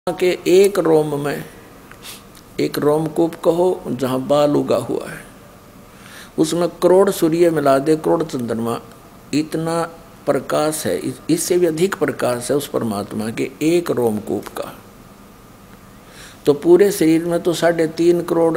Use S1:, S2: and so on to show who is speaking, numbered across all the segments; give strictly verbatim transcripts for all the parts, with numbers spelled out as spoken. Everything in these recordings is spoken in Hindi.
S1: के एक रोम में, एक रोमकूप कहो जहाँ बाल उगा हुआ है, उसमें करोड़ सूर्य मिला दे, करोड़ चंद्रमा, इतना प्रकाश है, इससे भी अधिक प्रकाश है उस परमात्मा के एक रोमकूप का। तो पूरे शरीर में तो साढ़े तीन करोड़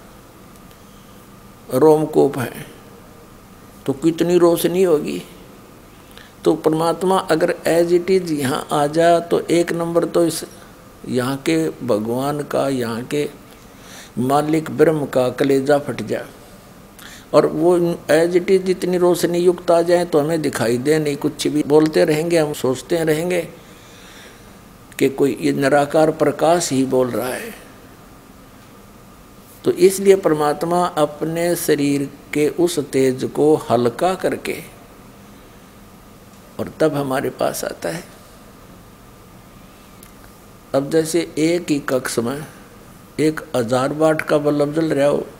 S1: रोमकूप हैं, तो कितनी रोशनी होगी। तो परमात्मा अगर एज इट इज यहाँ आ जा तो एक नंबर तो इस यहाँ के भगवान का, यहाँ के मालिक ब्रह्म का कलेजा फट जाए, और वो एज इट इज जितनी रोशनी युक्त आ जाए तो हमें दिखाई दे नहीं। कुछ भी बोलते रहेंगे, हम सोचते रहेंगे कि कोई ये निराकार प्रकाश ही बोल रहा है। तो इसलिए परमात्मा अपने शरीर के उस तेज को हल्का करके और तब हमारे पास आता है। अब जैसे एक ही कक्ष में एक हजार वाट का बल्ब जल रहा हो,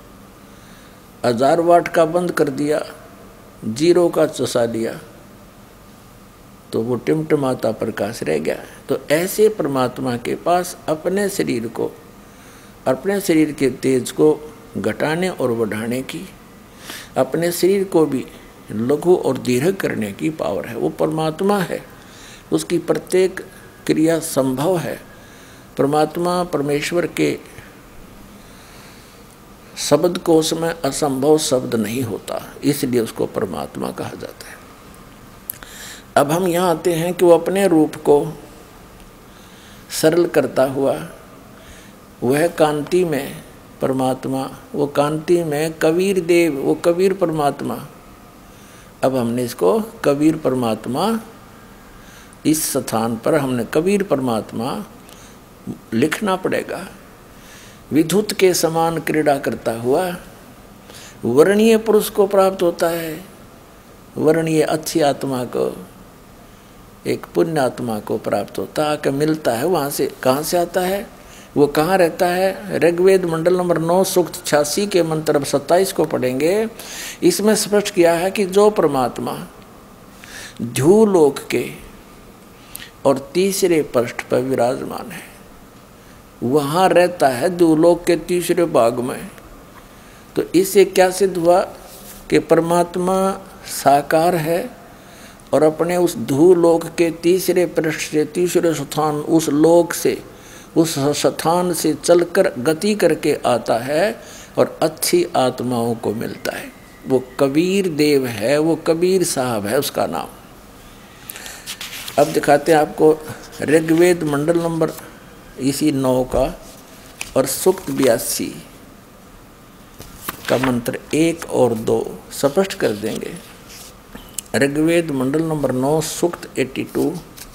S1: हजार वाट का बंद कर दिया, जीरो का चसा दिया, तो वो टिमटिमाता प्रकाश रह गया। तो ऐसे परमात्मा के पास अपने शरीर को, अपने शरीर के तेज को घटाने और बढ़ाने की, अपने शरीर को भी लघु और दीर्घ करने की पावर है। वो परमात्मा है, उसकी प्रत्येक क्रिया संभव है। परमात्मा परमेश्वर के शब्द कोश में असंभव शब्द नहीं होता, इसलिए उसको परमात्मा कहा जाता है। अब हम यहाँ आते हैं कि वो अपने रूप को सरल करता हुआ वह कांति में परमात्मा, वो कांति में कबीर देव, वो कबीर परमात्मा। अब हमने इसको कबीर परमात्मा, इस स्थान पर हमने कबीर परमात्मा लिखना पड़ेगा। विद्युत के समान क्रीड़ा करता हुआ वर्णीय पुरुष को प्राप्त होता है, वर्णीय अच्छी आत्मा को, एक पुण्य आत्मा को प्राप्त होता है, मिलता है। वहाँ से कहाँ से आता है, वो कहाँ रहता है? ऋग्वेद मंडल नंबर नौ सूक्त छियासी के मंत्र सत्ताईस को पढ़ेंगे। इसमें स्पष्ट किया है कि जो परमात्मा ध्रुवलोक के और तीसरे पृष्ठ पर विराजमान है, वहाँ रहता है ध्रुवलोक के तीसरे भाग में। तो इससे क्या सिद्ध हुआ कि परमात्मा साकार है और अपने उस ध्रुवलोक के तीसरे पृष्ठ से, तीसरे स्थान, उस लोक से, उस स्थान से चलकर गति करके आता है और अच्छी आत्माओं को मिलता है। वो कबीर देव है, वो कबीर साहब है उसका नाम। अब दिखाते हैं आपको ऋग्वेद मंडल नंबर इसी नौ का और सूक्त बयासी का मंत्र एक और दो स्पष्ट कर देंगे। ऋग्वेद मंडल नंबर नौ सूक्त एट्टी टू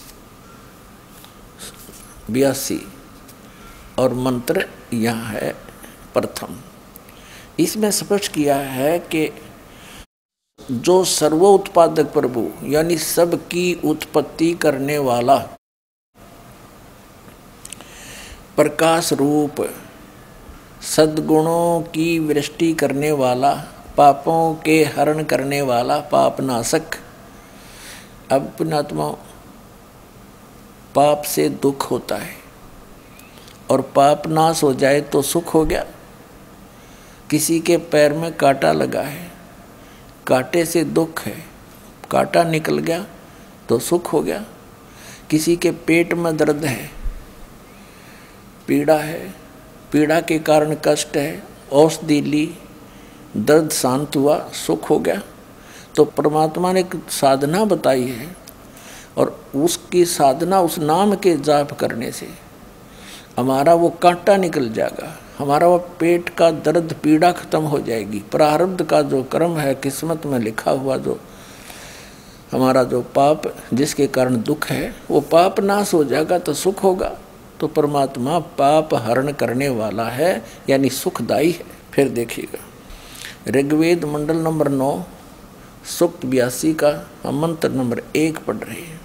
S1: बयासी और मंत्र यहाँ है प्रथम। इसमें स्पष्ट किया है कि जो सर्वोत्पादक प्रभु यानी सबकी उत्पत्ति करने वाला, प्रकाश रूप, सद्गुणों की वृष्टि करने वाला, पापों के हरण करने वाला, पापनाशक। अब पुण्यात्मा, पाप से दुख होता है और पाप नाश हो जाए तो सुख हो गया। किसी के पैर में कांटा लगा है, कांटे से दुख है, कांटा निकल गया तो सुख हो गया। किसी के पेट में दर्द है, पीड़ा है, पीड़ा के कारण कष्ट है, औषधि ली, दर्द शांत हुआ, सुख हो गया। तो परमात्मा ने एक साधना बताई है और उसकी साधना, उस नाम के जाप करने से हमारा वो कांटा निकल जाएगा, हमारा वो पेट का दर्द, पीड़ा खत्म हो जाएगी। प्रारब्ध का जो कर्म है, किस्मत में लिखा हुआ जो हमारा जो पाप, जिसके कारण दुख है, वो पाप नाश हो जाएगा तो सुख होगा। तो परमात्मा पाप हरण करने वाला है, यानी सुखदायी है। फिर देखिएगा ऋग्वेद मंडल नंबर नौ सूक्त बयासी का हम मंत्र नंबर एक पढ़ रहे हैं।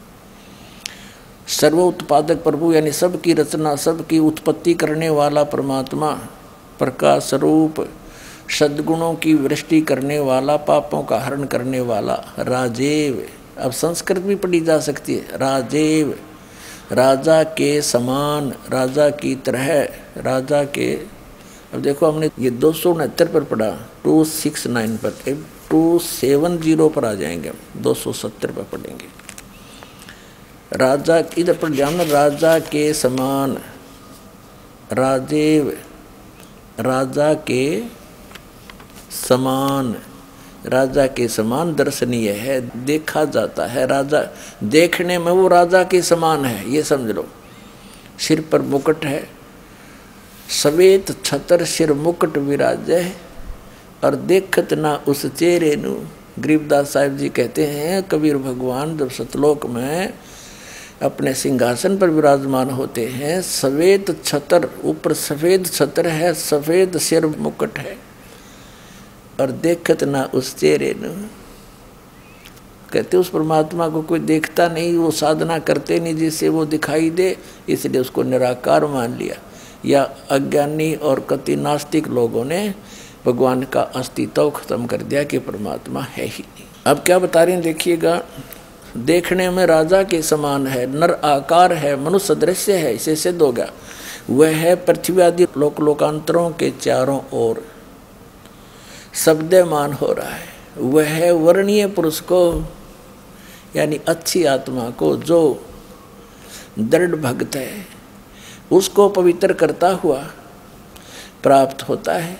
S1: सर्वोत्पादक प्रभु यानी सबकी रचना, सबकी उत्पत्ति करने वाला परमात्मा, प्रकाश रूप, सद्गुणों की वृष्टि करने वाला, पापों का हरण करने वाला, राजेव। अब संस्कृत भी पढ़ी जा सकती है, राजेव राजा के समान, राजा की तरह, राजा के। अब देखो हमने ये दो सौ उनहत्तर पर पढ़ा, टू सिक्स नाइन पर, टू सेवन जीरो पर आ जाएंगे हम, दो सौ सत्तर पर पढ़ेंगे। राजा इधर पर ध्यान, राजा के समान, राजेव, राजा के समान, राजा के समान दर्शनीय है, देखा जाता है। राजा देखने में वो राजा के समान है, ये समझ लो। सिर पर मुकुट है, सवेत छतर सिर मुकुट विराजय, और देखत ना उस चेहरे नु। गरीबदास साहिब जी कहते हैं कबीर भगवान जब सतलोक में अपने सिंहासन पर विराजमान होते हैं, सवेत छतर, ऊपर सफेद छतर है, सफेद सिर मुकुट है, और देखत ना उस चेहरे नु। कहते उस परमात्मा को कोई देखता नहीं, वो साधना करते नहीं जिससे वो दिखाई दे, इसलिए उसको निराकार मान लिया। या अज्ञानी और कति नास्तिक लोगों ने भगवान का अस्तित्व खत्म कर दिया कि परमात्मा है ही नहीं। अब क्या बता रहे हैं देखिएगा, देखने में राजा के समान है, नर आकार है, मनुष्य दृश्य है, इसे सिद्ध हो गया। वह है पृथ्वी आदि लोक लोकांतरों के चारों ओर शब्दमान हो रहा है। वह है वर्णीय पुरुष को, यानी अच्छी आत्मा को, जो दृढ़ भक्त है, उसको पवित्र करता हुआ प्राप्त होता है।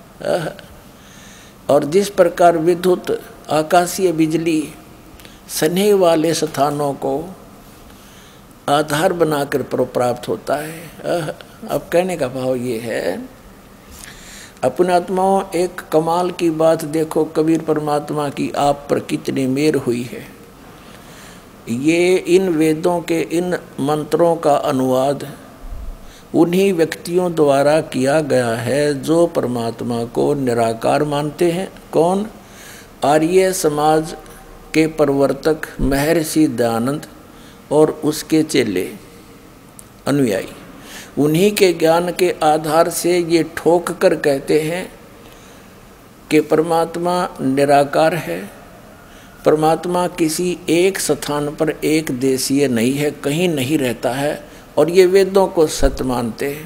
S1: और जिस प्रकार विद्युत आकाशीय बिजली स्नेह वाले स्थानों को आधार बनाकर प्राप्त होता है। अब कहने का भाव ये है, अपने आत्माओं एक कमाल की बात देखो, कबीर परमात्मा की आप पर कितनी मेहर हुई है। ये इन वेदों के इन मंत्रों का अनुवाद उन्हीं व्यक्तियों द्वारा किया गया है जो परमात्मा को निराकार मानते हैं। कौन? आर्य समाज के प्रवर्तक महर्षि दयानंद और उसके चेले अनुयायी। उन्हीं के ज्ञान के आधार से ये ठोक कर कहते हैं कि परमात्मा निराकार है, परमात्मा किसी एक स्थान पर एक देशीय नहीं है, कहीं नहीं रहता है, और ये वेदों को सत्य मानते हैं।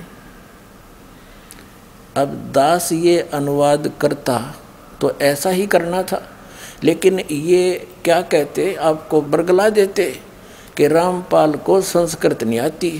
S1: अब दास ये अनुवाद करता तो ऐसा ही करना था, लेकिन ये क्या कहते, आपको बरगला देते कि रामपाल को संस्कृत नहीं आती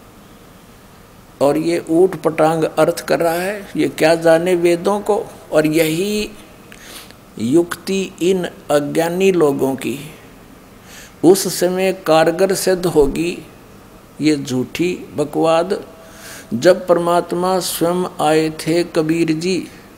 S1: और ये ऊट पटांग अर्थ कर रहा है, ये क्या जाने वेदों को। और यही युक्ति इन अज्ञानी लोगों की उस समय कारगर सिद्ध होगी। ये झूठी बकवाद, जब परमात्मा स्वयं आए थे कबीर जी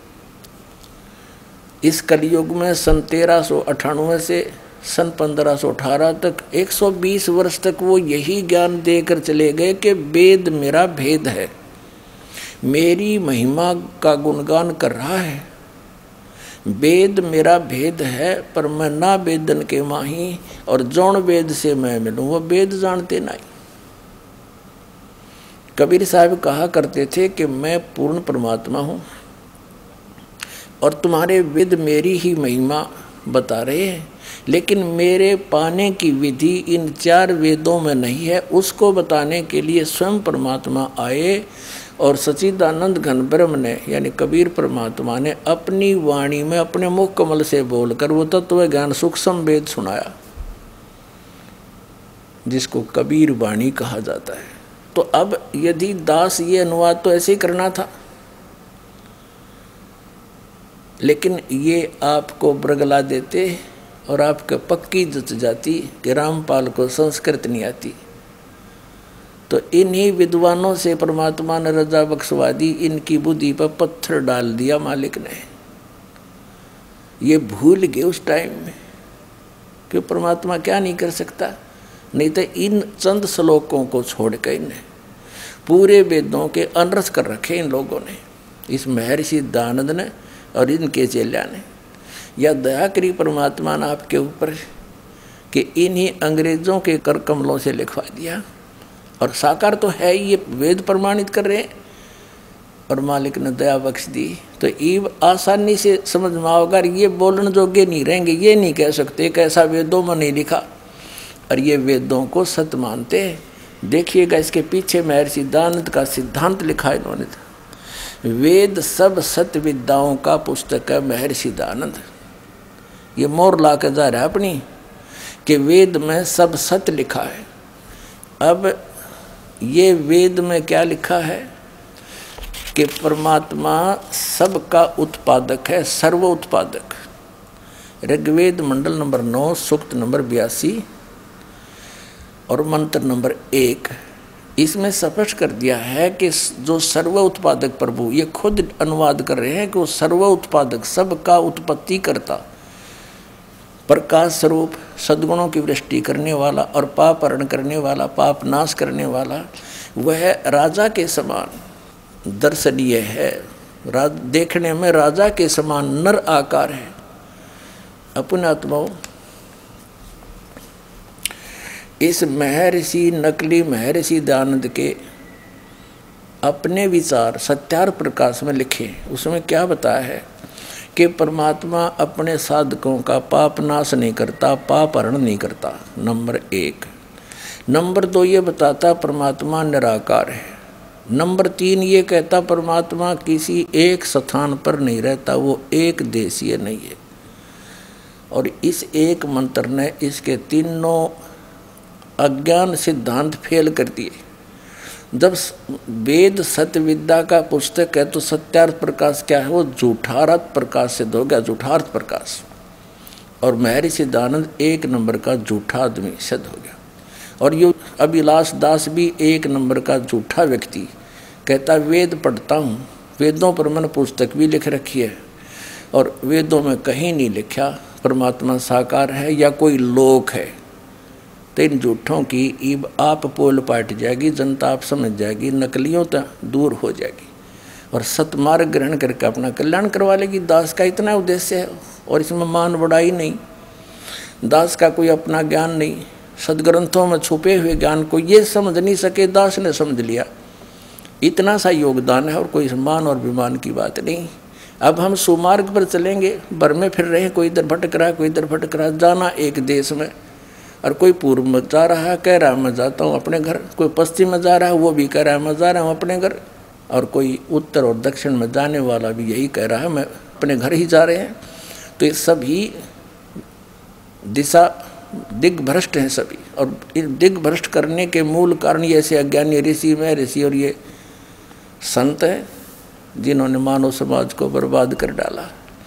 S1: इस कलयुग में सन तेरह सौ अठानवे से सन पंद्रह सौ अठारह तक एक सौ बीस वर्ष तक वो यही ज्ञान देकर चले गए कि वेद मेरा भेद है, मेरी महिमा का गुणगान कर रहा है। वेद मेरा भेद है, पर मैं ना वेदन के माही, और जौन वेद से मैं मिलूँ वह वेद जानते नहीं। कबीर साहब कहा करते थे कि मैं पूर्ण परमात्मा हूँ और तुम्हारे वेद मेरी ही महिमा बता रहे हैं, लेकिन मेरे पाने की विधि इन चार वेदों में नहीं है। उसको बताने के लिए स्वयं परमात्मा आए और सच्चिदानंद घन ब्रह्म ने यानी कबीर परमात्मा ने अपनी वाणी में अपने मुख कमल से बोलकर वो तत्व ज्ञान सूक्ष्म वेद सुनाया, जिसको कबीर वाणी कहा जाता है। तो अब यदि दास ये अनुवाद तो ऐसे ही करना था, लेकिन ये आपको बरगला देते और आपके पक्की जच जाती कि रामपाल को संस्कृत नहीं आती। तो इन्हीं विद्वानों से परमात्मा ने रजा बख्शवा दी, इनकी बुद्धि पर पत्थर डाल दिया मालिक ने। ये भूल गए उस टाइम में कि परमात्मा क्या नहीं कर सकता। नहीं तो इन चंद श्लोकों को छोड़ कर इन्हें पूरे वेदों के अनर्थ कर रखे इन लोगों ने, इस महर्षि दयानंद ने और इनके चेल्या ने। या दया करी परमात्मा ने आपके ऊपर कि इन्हीं अंग्रेजों के कर कमलों से लिखवा दिया, और साकार तो है ये वेद प्रमाणित कर रहे हैं, और मालिक ने दया बख्श दी। तो ये आसानी से समझ में आओगा, ये बोलने जोगे नहीं रहेंगे, ये नहीं कह सकते कि ऐसा वेदों में नहीं लिखा, और ये वेदों को सत्य मानते हैं। देखिएगा इसके पीछे महर्षि दयानंद का सिद्धांत लिखा इन्होंने था। वेद सब सत्य विद्याओं का पुस्तक है महर्षि दयानंद। ये मोर ला के जा रहा है अपनी कि वेद में सब सत्य लिखा है। अब ये वेद में क्या लिखा है कि परमात्मा सबका उत्पादक है, सर्व उत्पादक। ऋग्वेद मंडल नंबर नौ सूक्त नंबर बयासी और मंत्र नंबर एक, इसमें स्पष्ट कर दिया है कि जो सर्व उत्पादक प्रभु, ये खुद अनुवाद कर रहे हैं कि वो सर्व उत्पादक, सबका उत्पत्ति करता, प्रकाश स्वरूप, सद्गुणों की वृष्टि करने वाला और पाप हरण करने वाला, पाप नाश करने वाला, वह राजा के समान दर्शनीय है। राज देखने में राजा के समान नर आकार है। अपने आत्माओं, इस महर्षि नकली महर्षि दयानंद के अपने विचार सत्यार्थ प्रकाश में लिखे। उसमें क्या बताया है कि परमात्मा अपने साधकों का पाप नाश नहीं करता, पाप हरण नहीं करता, नंबर एक। नंबर दो ये बताता परमात्मा निराकार है। नंबर तीन ये कहता परमात्मा किसी एक स्थान पर नहीं रहता, वो एक देशीय नहीं है। और इस एक मंत्र ने इसके तीनों अज्ञान सिद्धांत फेल कर दिए। जब वेद सत्य विद्या का पुस्तक है तो सत्यार्थ प्रकाश क्या है, वो झूठार्थ प्रकाश सिद्ध हो गया, झूठार्थ प्रकाश। और महर्षि दयानंद एक नंबर का झूठा आदमी सिद्ध हो गया। और ये अभिलाष दास भी एक नंबर का झूठा व्यक्ति, कहता वेद पढ़ता हूँ, वेदों पर मैंने पुस्तक भी लिख रखी है और वेदों में कहीं नहीं लिखा परमात्मा साकार है या कोई लोक है। तो इन झूठों की ईब आप पोल पाट जाएगी, जनता आप समझ जाएगी, नकलियों तक दूर हो जाएगी और सतमार्ग ग्रहण करके अपना कल्याण करवा लेगी। दास का इतना उद्देश्य है और इसमें मान बढ़ाई नहीं। दास का कोई अपना ज्ञान नहीं, सदग्रंथों में छुपे हुए ज्ञान को ये समझ नहीं सके, दास ने समझ लिया। इतना सा योगदान है और कोई मान और विमान की बात नहीं। अब हम सुमार्ग पर चलेंगे, भर में फिर रहे, कोई इधर भटक रहा, कोई इधर भटक रहा। जाना एक देश में और कोई पूर्व में जा रहा है, कह रहा है मैं जाता हूँ अपने घर, कोई पश्चिम में जा रहा है, वो भी कह रहा है मैं जा रहा हूँ अपने घर, और कोई उत्तर और दक्षिण में जाने वाला भी यही कह रहा है मैं अपने घर ही जा रहे हैं। तो ये सभी दिशा दिग्भ्रष्ट हैं सभी। और दिग्भ्रष्ट करने के मूल कारण ये ऐसे अज्ञानी ऋषि में ऋषि और ये संत हैं जिन्होंने मानव समाज को बर्बाद कर डाला।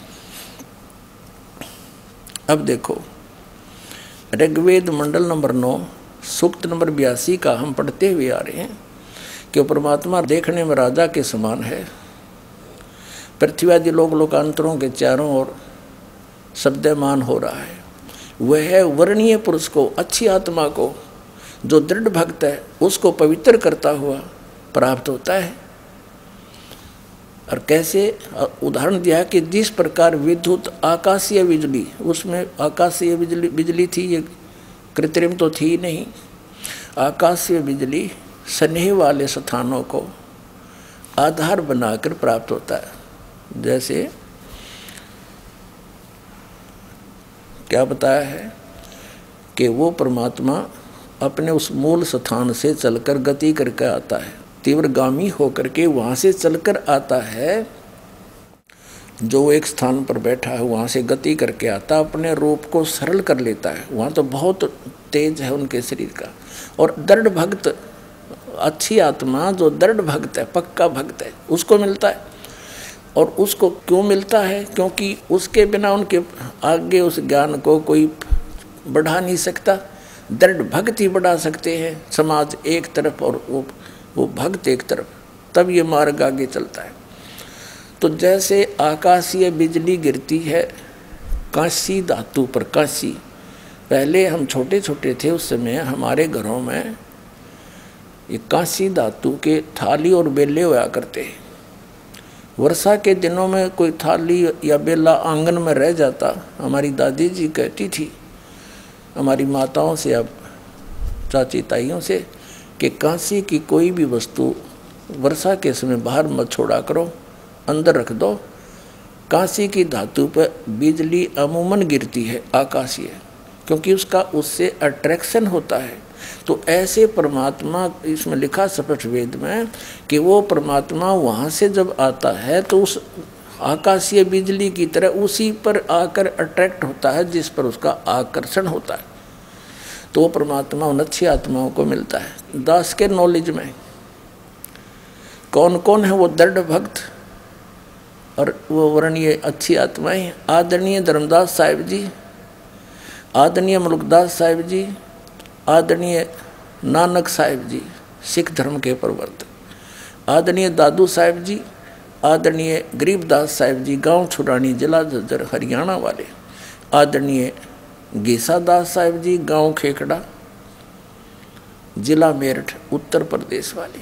S1: अब देखो ऋग्वेद मंडल नंबर नौ सूक्त नंबर बयासी का हम पढ़ते हुए आ रहे हैं कि परमात्मा देखने में राजा के समान है। पृथ्वी आदि लोक लोकांतरों के चारों ओर शब्दमान हो रहा है। वह वर्णीय पुरुष को, अच्छी आत्मा को, जो दृढ़ भक्त है उसको पवित्र करता हुआ प्राप्त होता है। और कैसे उदाहरण दिया कि जिस प्रकार विद्युत आकाशीय बिजली, उसमें आकाशीय बिजली बिजली थी, ये कृत्रिम तो थी नहीं। आकाशीय बिजली स्नेह वाले स्थानों को आधार बनाकर प्राप्त होता है। जैसे क्या बताया है कि वो परमात्मा अपने उस मूल स्थान से चलकर गति करके आता है, तीव्रगामी होकर के वहाँ से चलकर आता है। जो एक स्थान पर बैठा है वहाँ से गति करके आता, अपने रूप को सरल कर लेता है। वहाँ तो बहुत तेज है उनके शरीर का। और दृढ़ भक्त, अच्छी आत्मा जो दृढ़ भक्त है, पक्का भक्त है, उसको मिलता है। और उसको क्यों मिलता है? क्योंकि उसके बिना उनके आगे उस ज्ञान को कोई बढ़ा नहीं सकता। दृढ़ भक्त ही बढ़ा सकते हैं समाज एक तरफ और वो वो भक्त एक तरफ, तब ये मार्ग आगे चलता है। तो जैसे आकाशीय बिजली गिरती है कांसी धातु पर, कांसी, पहले हम छोटे छोटे थे उस समय हमारे घरों में ये कांसी धातु के थाली और बेले होया करते हैं। वर्षा के दिनों में कोई थाली या बेला आंगन में रह जाता, हमारी दादी जी कहती थी हमारी माताओं से, अब चाची ताइयों से, कि कांसी की कोई भी वस्तु वर्षा के समय बाहर मत छोड़ा करो, अंदर रख दो। कांसी की धातु पर बिजली अमूमन गिरती है आकाशीय, क्योंकि उसका उससे अट्रैक्शन होता है। तो ऐसे परमात्मा, इसमें लिखा स्पष्ट वेद में कि वो परमात्मा वहाँ से जब आता है तो उस आकाशीय बिजली की तरह उसी पर आकर अट्रैक्ट होता है जिस पर उसका आकर्षण होता है। तो वो परमात्मा उन अच्छी आत्माओं को मिलता है। दास के नॉलेज में कौन कौन है वो दृढ़ भक्त और वो वर्णीय अच्छी आत्माएं? आदरणीय धर्मदास साहिब जी, आदरणीय मुल्कदास साहिब जी, आदरणीय नानक साहिब जी सिख धर्म के प्रवर्तक, आदरणीय दादू साहिब जी, आदरणीय गरीबदास साहिब जी गांव छुरानी जिला झज्जर हरियाणा वाले, आदरणीय गेसा दास साहिब जी गांव खेकड़ा जिला मेरठ उत्तर प्रदेश वाले,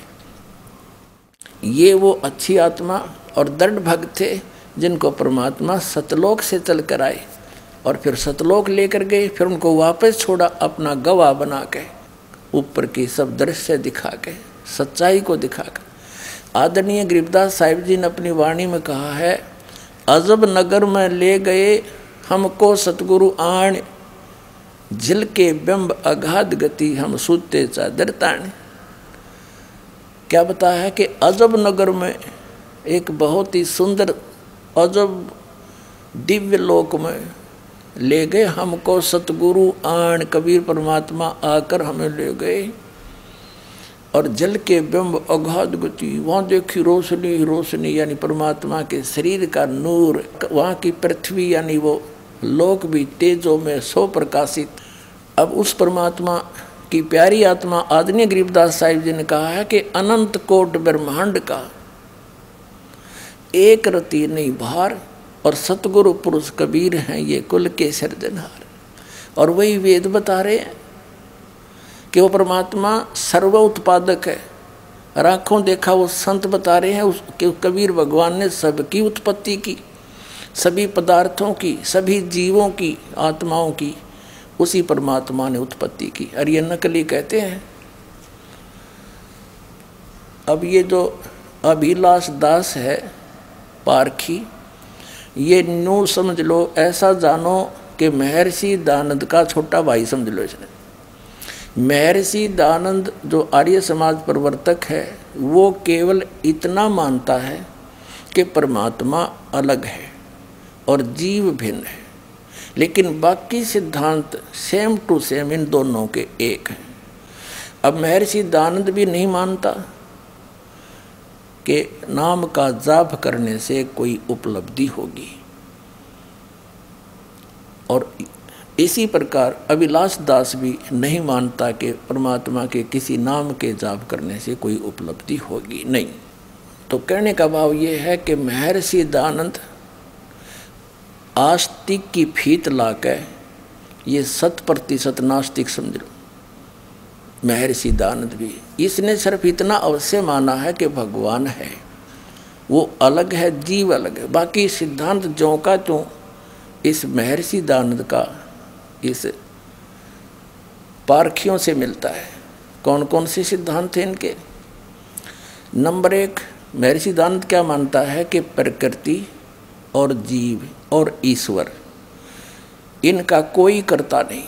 S1: ये वो अच्छी आत्मा और दृढ़ भक्त थे जिनको परमात्मा सतलोक से चल कर आए और फिर सतलोक लेकर गए, फिर उनको वापस छोड़ा अपना गवाह बना के, ऊपर की सब दृश्य दिखा के, सच्चाई को दिखा कर। आदरणीय गरीबदास साहिब जी ने अपनी वाणी में कहा है, अजब नगर में ले गए हमको सतगुरु आण, झिलके बिंब अगाध गति हम सूते चादर ताण। क्या बताया है कि अजब नगर में, एक बहुत ही सुंदर अजब दिव्य लोक में ले गए हमको सतगुरु आण, कबीर परमात्मा आकर हमें ले गए और जल के बिंब अगाध गति, वहाँ देखी रोशनी रोशनी यानी परमात्मा के शरीर का नूर, वहाँ की पृथ्वी यानी वो लोक भी तेजों में सो प्रकाशित। अब उस परमात्मा की प्यारी आत्मा आदरणीय गरीबदास साहिब जी ने कहा है कि अनंत कोट ब्रह्मांड का एक रति नहीं भार और सतगुरु पुरुष कबीर हैं ये कुल के सिरजनहार। और वही वेद बता रहे हैं कि वो परमात्मा सर्व उत्पादक है। आँखों देखा वो संत बता रहे हैं उस कि कबीर भगवान ने सबकी उत्पत्ति की, सभी पदार्थों की, सभी जीवों की, आत्माओं की उसी परमात्मा ने उत्पत्ति की। और ये नकली कहते हैं। अब ये जो अभिलाष दास है पारखी, ये न्यू समझ लो, ऐसा जानो कि महर्षि दानंद का छोटा भाई समझ लो इसने। महर्षि दानंद जो आर्य समाज प्रवर्तक है वो केवल इतना मानता है कि परमात्मा अलग है और जीव भिन्न है, लेकिन बाकी सिद्धांत सेम टू सेम इन दोनों के एक हैं। अब महर्षि दानंद भी नहीं मानता कि नाम का जाप करने से कोई उपलब्धि होगी, और इसी प्रकार अभिलाष दास भी नहीं मानता कि परमात्मा के किसी नाम के जाप करने से कोई उपलब्धि होगी, नहीं। तो कहने का भाव ये है कि महर्षि दानंद आस्तिक की फीत लाके ये शत प्रतिशत नास्तिक समझ लो। महर्षि दानंद भी इसने सिर्फ इतना अवश्य माना है कि भगवान है, वो अलग है, जीव अलग है। बाकी सिद्धांत ज्यों का त्यों इस महर्षि दानंद का इस पारखियों से मिलता है। कौन कौन से सिद्धांत थे इनके? नंबर एक, महर्षि दानंद क्या मानता है कि प्रकृति और जीव और ईश्वर इनका कोई कर्ता नहीं,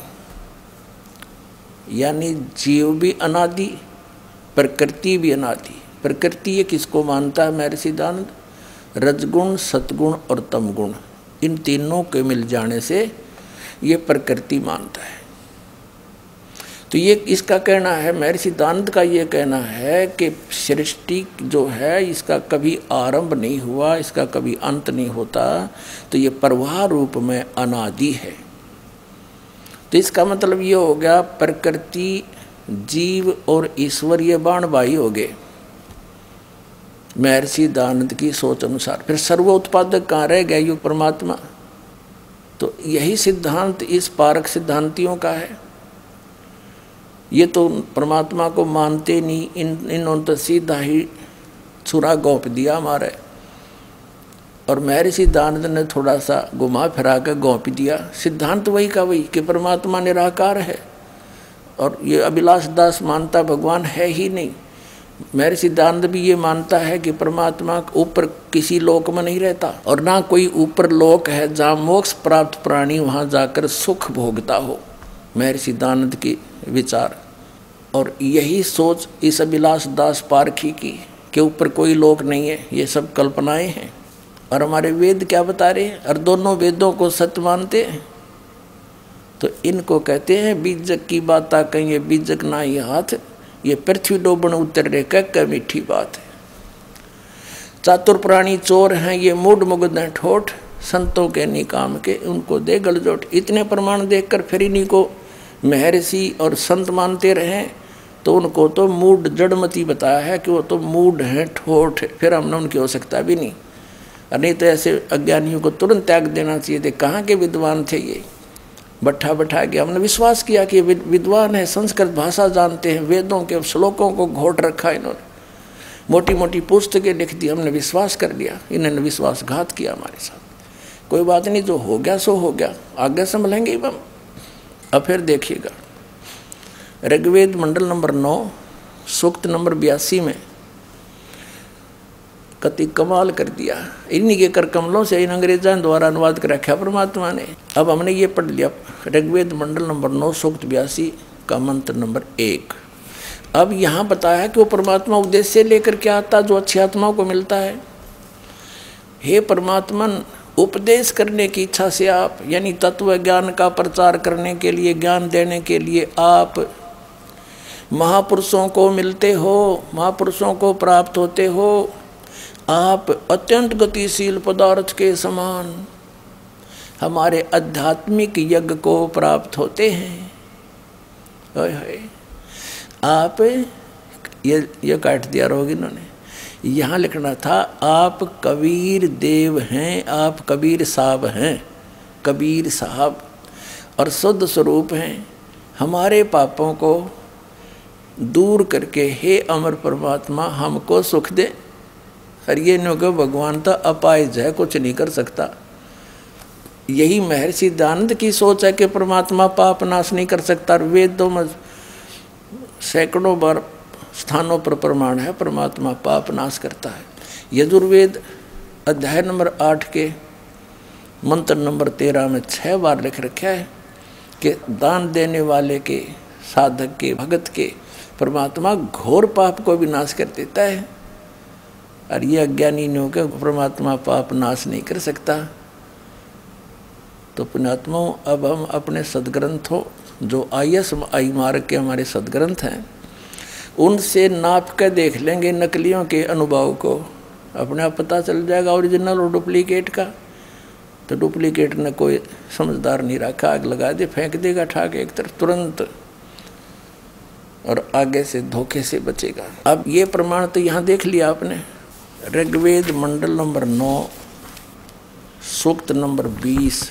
S1: यानी जीव भी अनादि, प्रकृति भी अनादि। प्रकृति ये किसको मानता है महर्षि दानंद? रजगुण, सतगुण और तमगुण, इन तीनों के मिल जाने से ये प्रकृति मानता है। तो ये इसका कहना है, महर्षि दानंद का ये कहना है कि सृष्टि जो है इसका कभी आरंभ नहीं हुआ, इसका कभी अंत नहीं होता, तो ये प्रवाह रूप में अनादि है। तो इसका मतलब ये हो गया प्रकृति, जीव और ईश्वर ये बाण भाई हो गए महर्षि दानंद की सोच अनुसार। फिर सर्वोत्पादक कहाँ रह गया युग परमात्मा? तो यही सिद्धांत इस पारक सिद्धांतियों का है। ये तो परमात्मा को मानते नहीं, इन इन्होंने तो सीधा ही छुरा गोप दिया हमारे, और महर्षि दानंद ने थोड़ा सा घुमा फिरा कर गोप दिया। सिद्धांत वही का वही कि परमात्मा निराकार है, और ये अभिलाष दास मानता भगवान है ही नहीं। महर्षि दानंद भी ये मानता है कि परमात्मा ऊपर किसी लोक में नहीं रहता, और ना कोई ऊपर लोक है जहाँ मोक्ष प्राप्त प्राणी वहाँ जाकर सुख भोगता हो। महर्षि दानंद की विचार और यही सोच इस अभिलाष दास पारखी की के ऊपर कोई लोक नहीं है, ये सब कल्पनाएं हैं। और हमारे वेद क्या बता रहे हैं, और दोनों वेदों को सत्य मानते हैं। तो इनको कहते हैं बीजक की बाता कहिए बीजक ना ही हाथ, ये पृथ्वी डोबन उतर रे कह मीठी बात है। चातुर प्राणी चोर हैं ये मूड मुग्ध हैं ठोठ, संतों के निकाम के उनको दे गलजोट। इतने प्रमाण देखकर फिर इन्हीं को महर्षि और संत मानते रहे, तो उनको तो मूड जड़मती बताया है कि वो तो मूड हैं ठोठ, फिर हमने उनकी हो सकता भी नहीं। और नहीं तो ऐसे अज्ञानियों को तुरंत त्याग देना चाहिए थे। कहाँ के विद्वान थे ये, बैठा बैठा के हमने विश्वास किया कि विद्वान है, संस्कृत भाषा जानते हैं, वेदों के श्लोकों को घोट रखा इन्होंने, मोटी मोटी पुस्तकें लिख दी, हमने विश्वास कर लिया। इन्होंने विश्वासघात किया हमारे साथ। कोई बात नहीं, जो हो गया सो हो गया, आगे संभलेंगे हम। अब फिर देखिएगा ऋग्वेद मंडल नंबर नौ सूक्त नंबर बयासी में कति कमाल कर दिया। इन्हीं के कर कमलों से इन अंग्रेजों द्वारा अनुवाद कर रखा परमात्मा ने। अब हमने ये पढ़ लिया ऋग्वेद मंडल नंबर नौ सूक्त बयासी का मंत्र नंबर एक। अब यहाँ बताया कि वो परमात्मा उद्देश्य से लेकर के आता जो अच्छी आत्माओं को मिलता है। हे परमात्मन, उपदेश करने की इच्छा से आप, यानी तत्व ज्ञान का प्रचार करने के लिए, ज्ञान देने के लिए आप महापुरुषों को मिलते हो, महापुरुषों को प्राप्त होते हो। आप अत्यंत गतिशील पदार्थ के समान हमारे आध्यात्मिक यज्ञ को प्राप्त होते हैं। ओए होए, आप ये ये काट दिया रोग इन्होंने, यहाँ लिखना था आप कबीर देव हैं, आप कबीर साहब हैं, कबीर साहब, और शुद्ध स्वरूप हैं। हमारे पापों को दूर करके हे अमर परमात्मा हमको सुख दे। और ये नो कि भगवान तो अपाहिज है, कुछ नहीं कर सकता। यही महर्षि दयानंद की सोच है कि परमात्मा पाप नाश नहीं कर सकता। वेदों में सैकड़ों बार स्थानों पर प्रमाण है परमात्मा पाप नाश करता है। यजुर्वेद अध्याय नंबर आठ के मंत्र नंबर तेरह में छह बार लिख रखा है कि दान देने वाले के, साधक के, भगत के परमात्मा घोर पाप को भी नाश कर देता है। और ये अज्ञानी ने होकर परमात्मा पाप नाश नहीं कर सकता। तो पुण्यात्माओं, अब हम अपने सदग्रंथों जो आई एस आई मार्ग के हमारे सदग्रंथ हैं उनसे नाप कर देख लेंगे नकलियों के अनुभव को, अपने आप पता चल जाएगा ओरिजिनल और डुप्लीकेट का। तो डुप्लीकेट ने कोई समझदार नहीं रखा, आग लगा दे, फेंक देगा ठा के एक तरफ तुरंत, और आगे से धोखे से बचेगा। अब ये प्रमाण तो यहाँ देख लिया आपने, ऋग्वेद मंडल नंबर नौ सूक्त नंबर बीस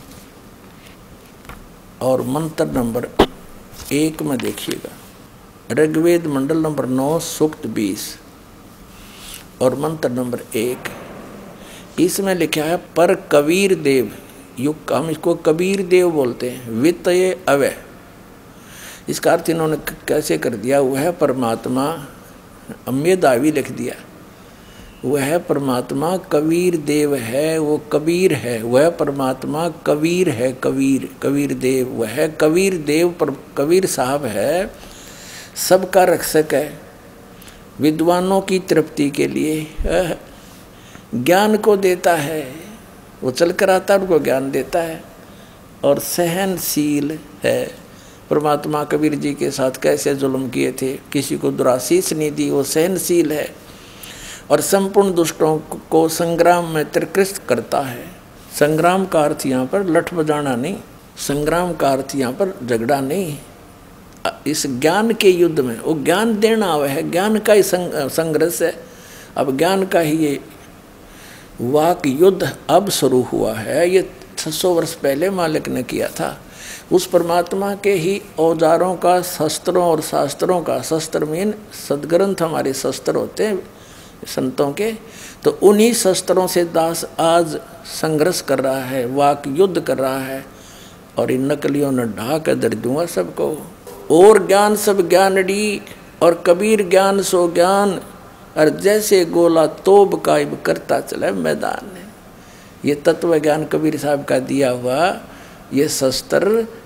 S1: और मंत्र नंबर एक में देखिएगा। ऋग्वेद मंडल नंबर नौ सूक्त बीस और मंत्र नंबर एक, इसमें लिखा है पर कबीर देव, युग हम इसको कबीर देव बोलते हैं, वित्तये अवय। इसका अर्थ इन्होंने कैसे कर दिया, वह है परमात्मा, अम्मेदावी लिख दिया, वह परमात्मा कबीर देव है, वो कबीर है, वह परमात्मा कबीर है, कबीर कबीर देव, वह कबीर देव पर कबीर साहब है, सबका रक्षक है, विद्वानों की तृप्ति के लिए ज्ञान को देता है, वो चल कर आता है उनको ज्ञान देता है, और सहनशील है। परमात्मा कबीर जी के साथ कैसे जुल्म किए थे, किसी को दुराशीष नहीं दी, वो सहनशील है, और संपूर्ण दुष्टों को संग्राम में त्रिकृष्ट करता है। संग्राम का अर्थ यहाँ पर लठ बजाना नहीं, संग्राम का अर्थ यहाँ पर झगड़ा नहीं। इस ज्ञान के युद्ध में वो ज्ञान देना हुआ है, ज्ञान का ही संघर्ष है। अब ज्ञान का ही ये वाक युद्ध अब शुरू हुआ है, ये छह सौ वर्ष पहले मालिक ने किया था। उस परमात्मा के ही औजारों का, शस्त्रों और शास्त्रों का, शस्त्र मीन सदग्रंथ हमारे शस्त्र होते हैं संतों के, तो उन्हीं शस्त्रों से दास आज संघर्ष कर रहा है, वाक युद्ध कर रहा है, और इन नकलियों ने ढा कर दर दूंगा सबको। और ज्ञान सब ज्ञानड़ी, और कबीर ज्ञान सो ज्ञान, और जैसे गोला तोब कायब करता चला मैदान में। ये तत्व ज्ञान कबीर साहब का दिया हुआ ये शस्त्र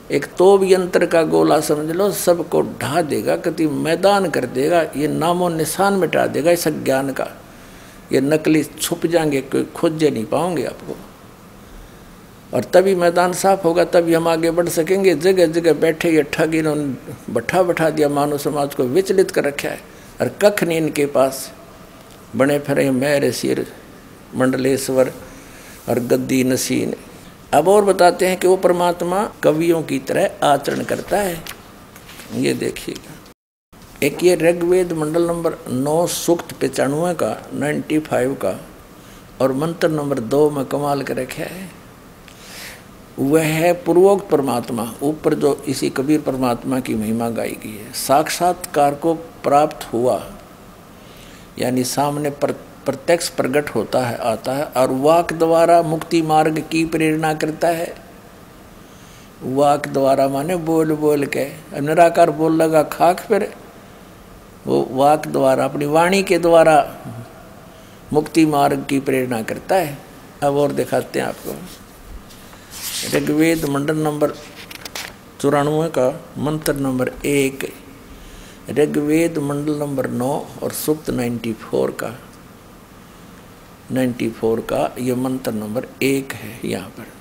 S1: एक तोप यंत्र का गोला समझ लो, सबको ढा देगा, कति मैदान कर देगा, ये नामो निशान मिटा देगा इस ज्ञान का। ये नकली छुप जाएंगे, कोई खोजे नहीं पाओगे आपको, और तभी मैदान साफ होगा, तभी हम आगे बढ़ सकेंगे। जगह जगह बैठे ये ठग इन्होंने बैठा बैठा दिया, मानव समाज को विचलित कर रखा है, और कख नहीं इनके पास, बने फिरे मैर सिर मंडलेश्वर और गद्दी नसीन। अब और बताते हैं कि वो परमात्मा कवियों की तरह आचरण करता है। ये देखिएगा, एक ये ऋग्वेद मंडल नंबर नौ सूक्त पचानवे का नाइन्टी फाइव का, और मंत्र नंबर दो में कमाल कर रखा है। वह है पूर्वोक्त परमात्मा, ऊपर जो इसी कबीर परमात्मा की महिमा गाई गई है। साक्षात्कार को प्राप्त हुआ, यानी सामने पर प्रत्यक्ष प्रकट होता है, आता है, और वाक द्वारा मुक्ति मार्ग की प्रेरणा करता है। वाक द्वारा माने बोल बोल के, निराकार बोल लगा खाक, फिर वो वाक द्वारा अपनी वाणी के द्वारा मुक्ति मार्ग की प्रेरणा करता है। अब और दिखाते हैं आपको, ऋग्वेद मंडल नंबर चौरानवे का मंत्र नंबर एक, ऋग्वेद मंडल नंबर नौ और सूक्त नाइन्टी फोर का नाइन्टी फोर का ये मंत्र नंबर एक है। यहाँ पर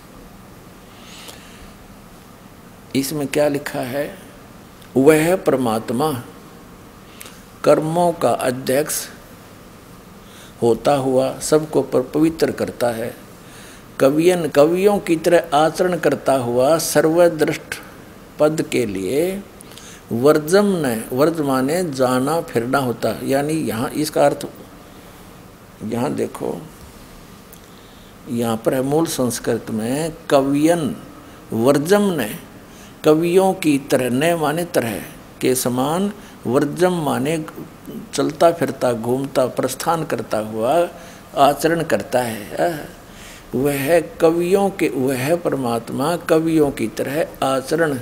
S1: इसमें क्या लिखा है? वह परमात्मा कर्मों का अध्यक्ष होता हुआ सबको पवित्र करता है, कवियन कवियों की तरह आचरण करता हुआ सर्वदृष्ट पद के लिए वर्जम ने, वर्ज माने जाना फिरना होता है। यानी यहाँ इसका अर्थ, यहाँ देखो, यहाँ पर है मूल संस्कृत में कवियन वर्जम ने, कवियों की तरह, ने माने तरह के समान, वर्जम माने चलता फिरता घूमता प्रस्थान करता हुआ आचरण करता है। वह कवियों के, वह परमात्मा कवियों की तरह आचरण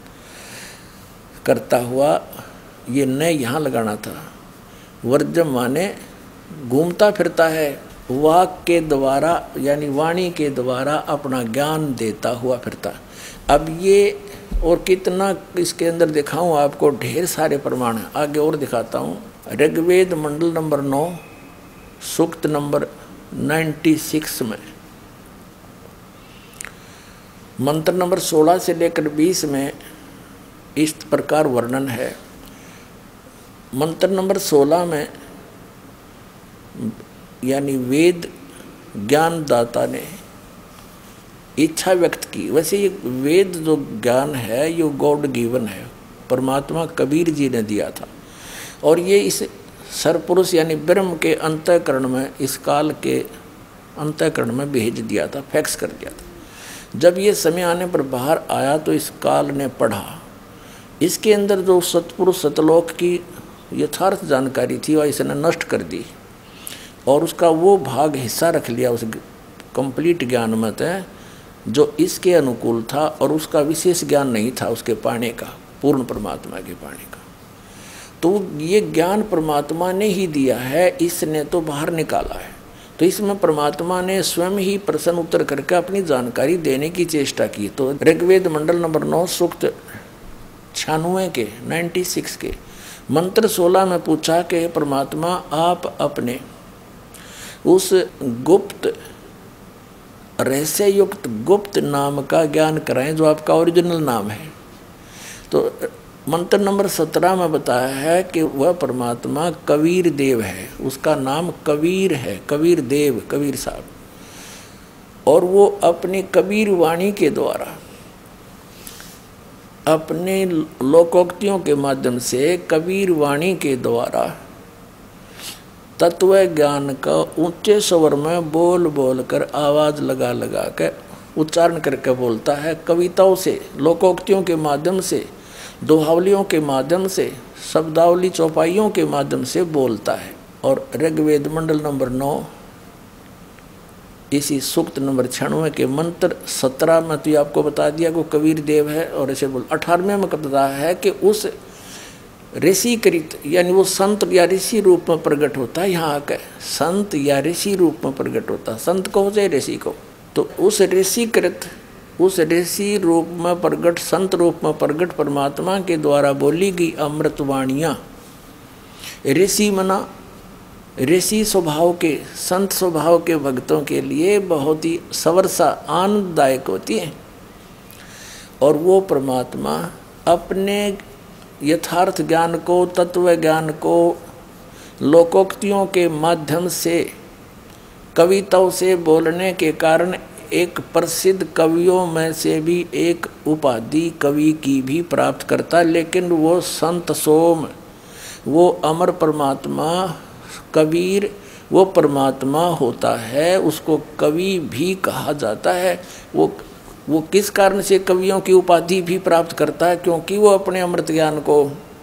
S1: करता हुआ, ये न यहाँ लगाना था। वर्जम माने घूमता फिरता है, वाक के द्वारा यानी वाणी के द्वारा अपना ज्ञान देता हुआ फिरता। अब ये और कितना इसके अंदर दिखाऊं आपको, ढेर सारे प्रमाण हैं, आगे और दिखाता हूँ। ऋग्वेद मंडल नंबर नौ सूक्त नंबर नाइन्टी सिक्स में मंत्र नंबर सोलह से लेकर बीस में इस प्रकार वर्णन है। मंत्र नंबर सोलह में यानी वेद ज्ञानदाता ने इच्छा व्यक्त की। वैसे ये वेद जो ज्ञान है ये गॉड गिवन है, परमात्मा कबीर जी ने दिया था, और ये इस सरपुरुष यानी ब्रह्म के अंतःकरण में, इस काल के अंतःकरण में भेज दिया था, फैक्स कर दिया था। जब ये समय आने पर बाहर आया तो इस काल ने पढ़ा, इसके अंदर जो सतपुरुष सतलोक की यथार्थ जानकारी थी वह इसने नष्ट कर दी, और उसका वो भाग हिस्सा रख लिया उस कंप्लीट ज्ञान मत है जो इसके अनुकूल था, और उसका विशेष ज्ञान नहीं था उसके पाने का, पूर्ण परमात्मा के पाने का। तो ये ज्ञान परमात्मा ने ही दिया है, इसने तो बाहर निकाला है। तो इसमें परमात्मा ने स्वयं ही प्रश्न उत्तर करके अपनी जानकारी देने की चेष्टा की। तो ऋग्वेद मंडल नंबर नौ सूक्त छियानवे के नाइन्टी सिक्स के मंत्र सोलह में पूछा कि परमात्मा आप अपने उस गुप्त रहस्य युक्त गुप्त नाम का ज्ञान कराएं जो आपका ओरिजिनल नाम है। तो मंत्र नंबर सत्रह में बताया है कि वह परमात्मा कबीर देव है, उसका नाम कबीर है, कबीर देव, कबीर साहब, और वो अपनी कबीर वाणी के द्वारा अपने लोकोक्तियों के माध्यम से, कबीर वाणी के द्वारा तत्व ज्ञान का ऊंचे स्वर में बोल बोल कर आवाज़ लगा लगा कर उच्चारण करके बोलता है। कविताओं से, लोकोक्तियों के माध्यम से, दोहावलियों के माध्यम से, शब्दावली चौपाइयों के माध्यम से बोलता है। और ऋग्वेद मंडल नंबर नौ इसी सूक्त नंबर छियानवे के मंत्र सत्रह में तो आपको बता दिया को कबीर देव है, और ऐसे बोल अठारहवें में बता है कि उस ऋषिकृत यानी वो संत या ऋषि रूप में प्रकट होता है। यहाँ आकर संत या ऋषि रूप में प्रकट होता है, संत को हो चाहे ऋषि को। तो उस ऋषिकृत उस ऋषि रूप में प्रगट, संत रूप में प्रगट परमात्मा के द्वारा बोली गई अमृतवाणियाँ, ऋषि मना ऋषि स्वभाव के, संत स्वभाव के भक्तों के लिए बहुत ही सवरसा आनंददायक होती हैं। और वो परमात्मा अपने यथार्थ ज्ञान को, तत्व ज्ञान को लोकोक्तियों के माध्यम से, कविताओं से बोलने के कारण एक प्रसिद्ध कवियों में से भी एक उपाधि कवि की भी प्राप्त करता। लेकिन वो संत सोम, वो अमर परमात्मा कबीर, वो परमात्मा होता है, उसको कवि भी कहा जाता है। वो वो किस कारण से कवियों की उपाधि भी प्राप्त करता है? क्योंकि वो अपने अमृत ज्ञान को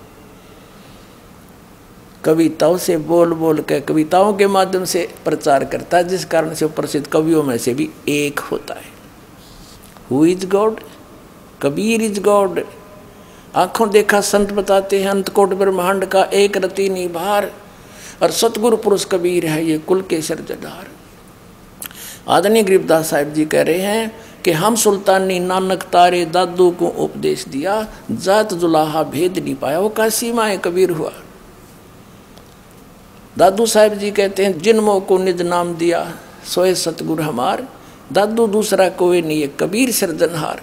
S1: कविताओं से बोल बोल के, कविताओं के माध्यम से प्रचार करता है, जिस कारण से वो प्रसिद्ध कवियों में से भी एक होता है। Who is God? Kabir is God. आंखों देखा संत बताते हैं अंतकोट ब्रह्मांड का एक रति निभार, और सतगुरु पुरुष कबीर है ये कुल के सिरजदार। आदरणीय गरीबदास साहिब जी कह रहे हैं कि हम सुल्तानी नानक तारे दादू को उपदेश दिया, जात जुलाहा भेद नहीं पाया, वो काशी माए कबीर हुआ। दादू साहिब जी कहते हैं जिन्मों को निज नाम दिया सोए सतगुरु हमार, दादू दूसरा कोई नहीं है कबीर सिरजनहार।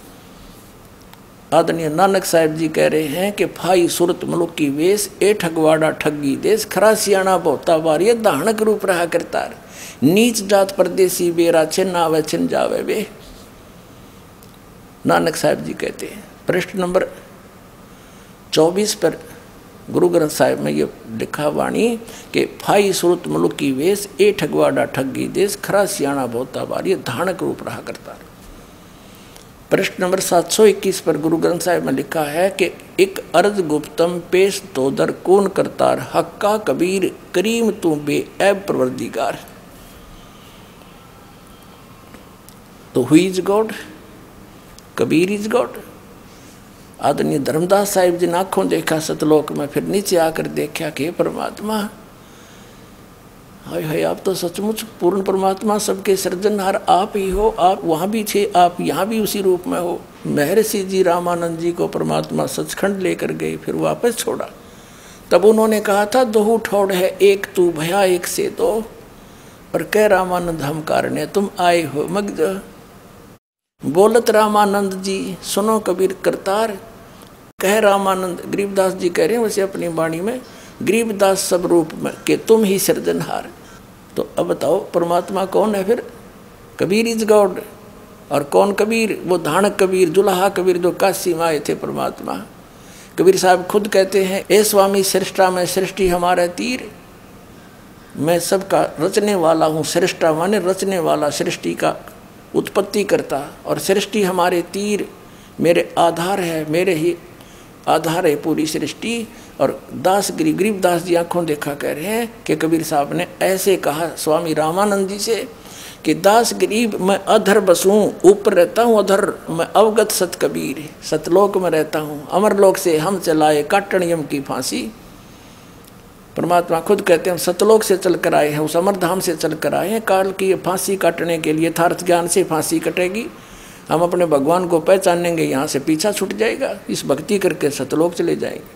S1: आदरणीय नानक साहिब जी कह रहे हैं कि फाई सुरत मुलुक की वेश, ए ठगवाड़ा ठगी देश, खरा सियाणा बहुता बार, ये दाहनक रूप रहा करतार, नीच जात परदेसी बेरा छिन आवे छिन जावे वे। नानक साहिब जी कहते हैं पृष्ठ नंबर चौबीस पर गुरु ग्रंथ साहिब में ये लिखा वाणी कि फाई सुरत मुलुक की वेश, ए ठगवाड़ा ठगी देश, खरा सियाणा बहुता बार, ये धानक रूप रहा करता। पृष्ठ नंबर सात सौ इक्कीस पर गुरु ग्रंथ साहिब में लिखा है कि एक अर्ज गुप्तम पेश तोदर कौन करतार, हक्का कबीर करीम तू बे ऐब प्रवर्दिगार। तो who is God? Kabir is God. आदरणीय धर्मदास साहिब जी ने आंखों देखा सतलोक में, फिर नीचे आकर देखा कि परमात्मा, हाय हाय आप तो सचमुच पूर्ण परमात्मा, सबके सृजनहार आप ही हो। आप वहाँ भी थे, आप यहाँ भी उसी रूप में हो। महर्षि जी रामानंद जी को परमात्मा सचखंड लेकर गए, फिर वापस छोड़ा। तब उन्होंने कहा था दोहू ठोड़ है एक तू भया एक से दो, पर कह रामानंद हम कारण तुम आए हो मग्ध। बोलत रामानंद जी सुनो कबीर करतार, कह रामानंद, गरीबदास जी कह रहे हैं वैसे अपनी वाणी में, गरीबदास सब रूप में कि तुम ही सृजनहार। तो अब बताओ परमात्मा कौन है फिर? Kabir is God. और कौन कबीर? वो धानक कबीर, जुलाहा कबीर, जो काशी में आए थे परमात्मा। कबीर साहब खुद कहते हैं ए स्वामी सृष्टा में सृष्टि हमारा तीर, मैं सबका रचने वाला हूँ। सृष्टा माने रचने वाला, सृष्टि का उत्पत्ति करता, और सृष्टि हमारे तीर, मेरे आधार है, मेरे ही आधार है पूरी सृष्टि। और दास गिरी गरीबदास जी आंखों देखा कह रहे हैं कि कबीर साहब ने ऐसे कहा स्वामी रामानंद जी से कि दास गरीब मैं अधर बसूं, ऊपर रहता हूँ अधर, मैं अवगत सत कबीर, सतलोक में रहता हूँ, अमरलोक से हम चलाए काटन यम की फांसी। परमात्मा खुद कहते हैं सतलोक से चल कर आए हैं, उस अमरधाम से चल कर आए हैं, काल की फांसी काटने के लिए। यथार्थ ज्ञान से फांसी कटेगी, हम अपने भगवान को पहचानेंगे, यहाँ से पीछा छूट जाएगा, इस भक्ति करके सतलोक चले जाएंगे।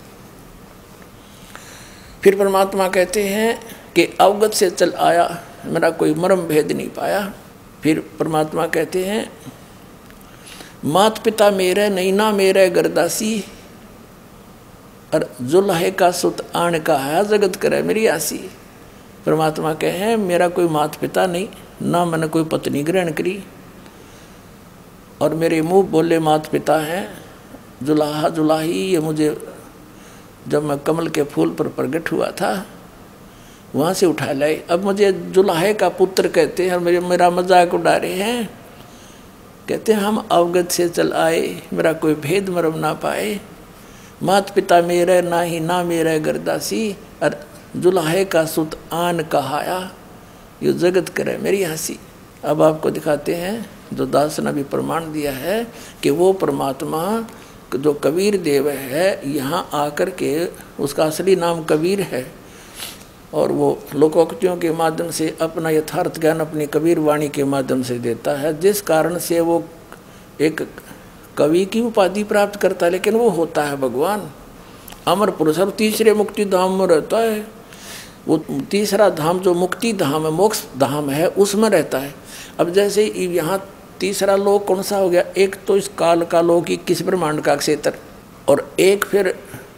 S1: फिर परमात्मा कहते हैं कि अवगत से चल आया, मेरा कोई मर्म भेद नहीं पाया। फिर परमात्मा कहते हैं मात पिता मेरे नहीं ना मेरे गरदासी, और जुल्हे का सुत आन का है जगत करे मेरी आसी। परमात्मा कहे मेरा कोई मात पिता नहीं, ना मैंने कोई पत्नी ग्रहण करी, और मेरे मुंह बोले मात पिता हैं। जुलाहा जुलाही ये मुझे जब मैं कमल के फूल पर प्रकट हुआ था वहाँ से उठा लाए, अब मुझे जुलाहे का पुत्र कहते हैं और मेरे मेरा मजाक उड़ा रहे हैं। कहते हैं हम अवगत से चल आए, मेरा कोई भेद मरम ना पाए। मात पिता मेरे ना ही ना मेरे गरदासी, और जुलाहे का सुत आन कहाया, यो जगत करे मेरी हंसी। अब आपको दिखाते हैं जो दास ने भी प्रमाण दिया है कि वो परमात्मा जो कबीर देव है, यहाँ आकर के उसका असली नाम कबीर है, और वो लोकोक्तियों के माध्यम से अपना यथार्थ ज्ञान अपनी कबीर वाणी के माध्यम से देता है, जिस कारण से वो एक कवि की उपाधि प्राप्त करता है, लेकिन वो होता है भगवान अमर पुरुष और तीसरे मुक्ति धाम में रहता है। वो तीसरा धाम जो मुक्ति धाम है, मोक्ष धाम है, उसमें रहता है। अब जैसे यहाँ तीसरा लोक कौन सा हो गया, एक तो इस काल का लोक इक्कीस ब्रह्मांड का क्षेत्र, और एक फिर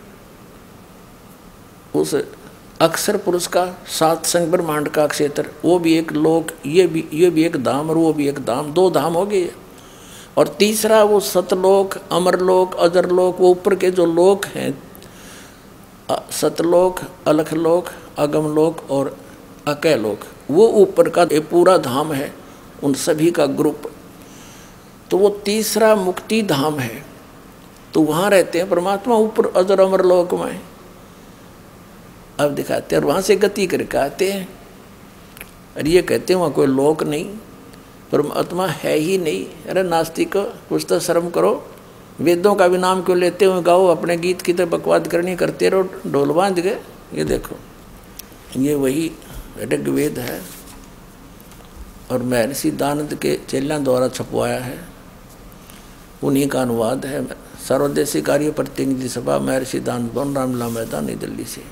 S1: उस अक्षर पुरुष का सात संग ब्रह्मांड का क्षेत्र, वो भी एक लोक, ये भी ये भी एक धाम और वो भी एक धाम, दो धाम हो गए। और तीसरा वो सतलोक, अमरलोक, अजरलोक, वो ऊपर के जो लोक हैं, सतलोक, अलखलोक, अगमलोक और अकैलोक, वो ऊपर का ये पूरा धाम है, उन सभी का ग्रुप। तो वो तीसरा मुक्ति धाम है, तो वहाँ रहते हैं परमात्मा ऊपर अजर अमरलोक में। अब दिखाते हैं और वहाँ से गति करके आते हैं, और ये कहते हैं वहाँ कोई लोक नहीं, परमात्मा है ही नहीं। अरे नास्तिक, कुछ तो शर्म करो, वेदों का भी नाम क्यों लेते हो, गाओ अपने गीत की तो बकवाद करनी करते रहो, ढोल बांध गए। ये देखो, ये वही ऋग्वेद है और महर्षि दानंद के चेलों द्वारा छपवाया है, उन्हीं का अनुवाद है। सर्वदेशी कार्य प्रतिनिधि सभा, महर्षि दानंद, रामलीला मैदान, नई दिल्ली से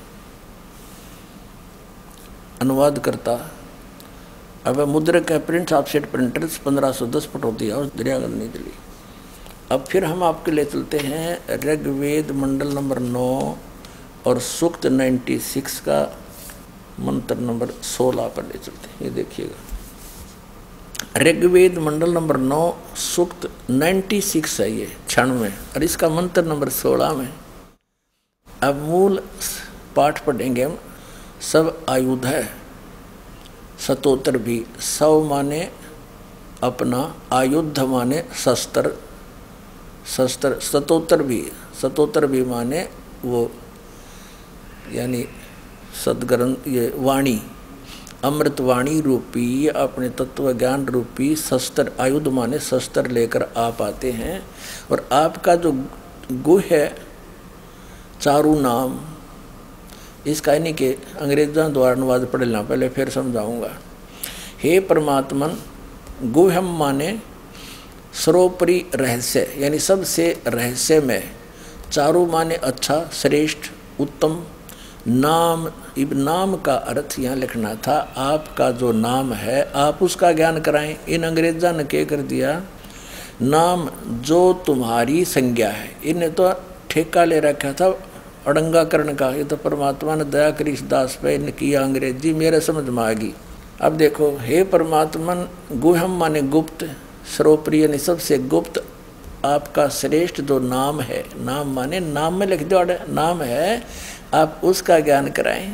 S1: अनुवाद करता। अब मुद्रक है, प्रिंट ऑफसेट प्रिंटर्स, पंद्रह सौ दस पटौती हाउस, दरियागंज, नई दिल्ली। अब फिर हम आपके लिए चलते हैं ऋग्वेद मंडल नंबर नौ और सूक्त छियानवे का मंत्र नंबर सोलह पर ले चलते हैं। ये देखिएगा, ऋग्वेद मंडल नंबर नौ सूक्त छियानवे है, ये छियानवे, और इसका मंत्र नंबर सोलह में। अब मूल पाठ पढ़ेंगे हम। सब आयुध है, सतोत्तर भी, सव माने अपना, आयुध माने शस्त्र, शस्त्र, सतोत्तर भी, सतोत्तर भी माने वो यानी सदग्रंथ, ये वाणी, अमृतवाणी रूपी अपने तत्व ज्ञान रूपी शस्त्र, आयुध माने शस्त्र लेकर आप आते हैं। और आपका जो गुह है चारू नाम, इसका यानी कि अंग्रेजों द्वारा अनुवाद पढ़ लेना, पहले फिर समझाऊंगा। हे परमात्मन, गुहम माने सर्वोपरि रहस्य, यानी सबसे रहस्य में, चारू माने अच्छा, श्रेष्ठ, उत्तम, नाम, इब नाम का अर्थ यहाँ लिखना था, आपका जो नाम है आप उसका ज्ञान कराएं। इन अंग्रेजा ने क्या कर दिया, नाम जो तुम्हारी संज्ञा है, इन्हें तो ठेका ले रखा था अड़ंगाकरण का। ये तो परमात्मा ने दया करी इस दास पे, इन्हें किया अंग्रेजी, मेरे समझ में आ गई। अब देखो, हे परमात्मन, गुहम माने गुप्त, सर्वप्रिय ने सबसे गुप्त, आपका श्रेष्ठ जो नाम है, नाम माने नाम में लिख दो नाम है, आप उसका ज्ञान कराएं।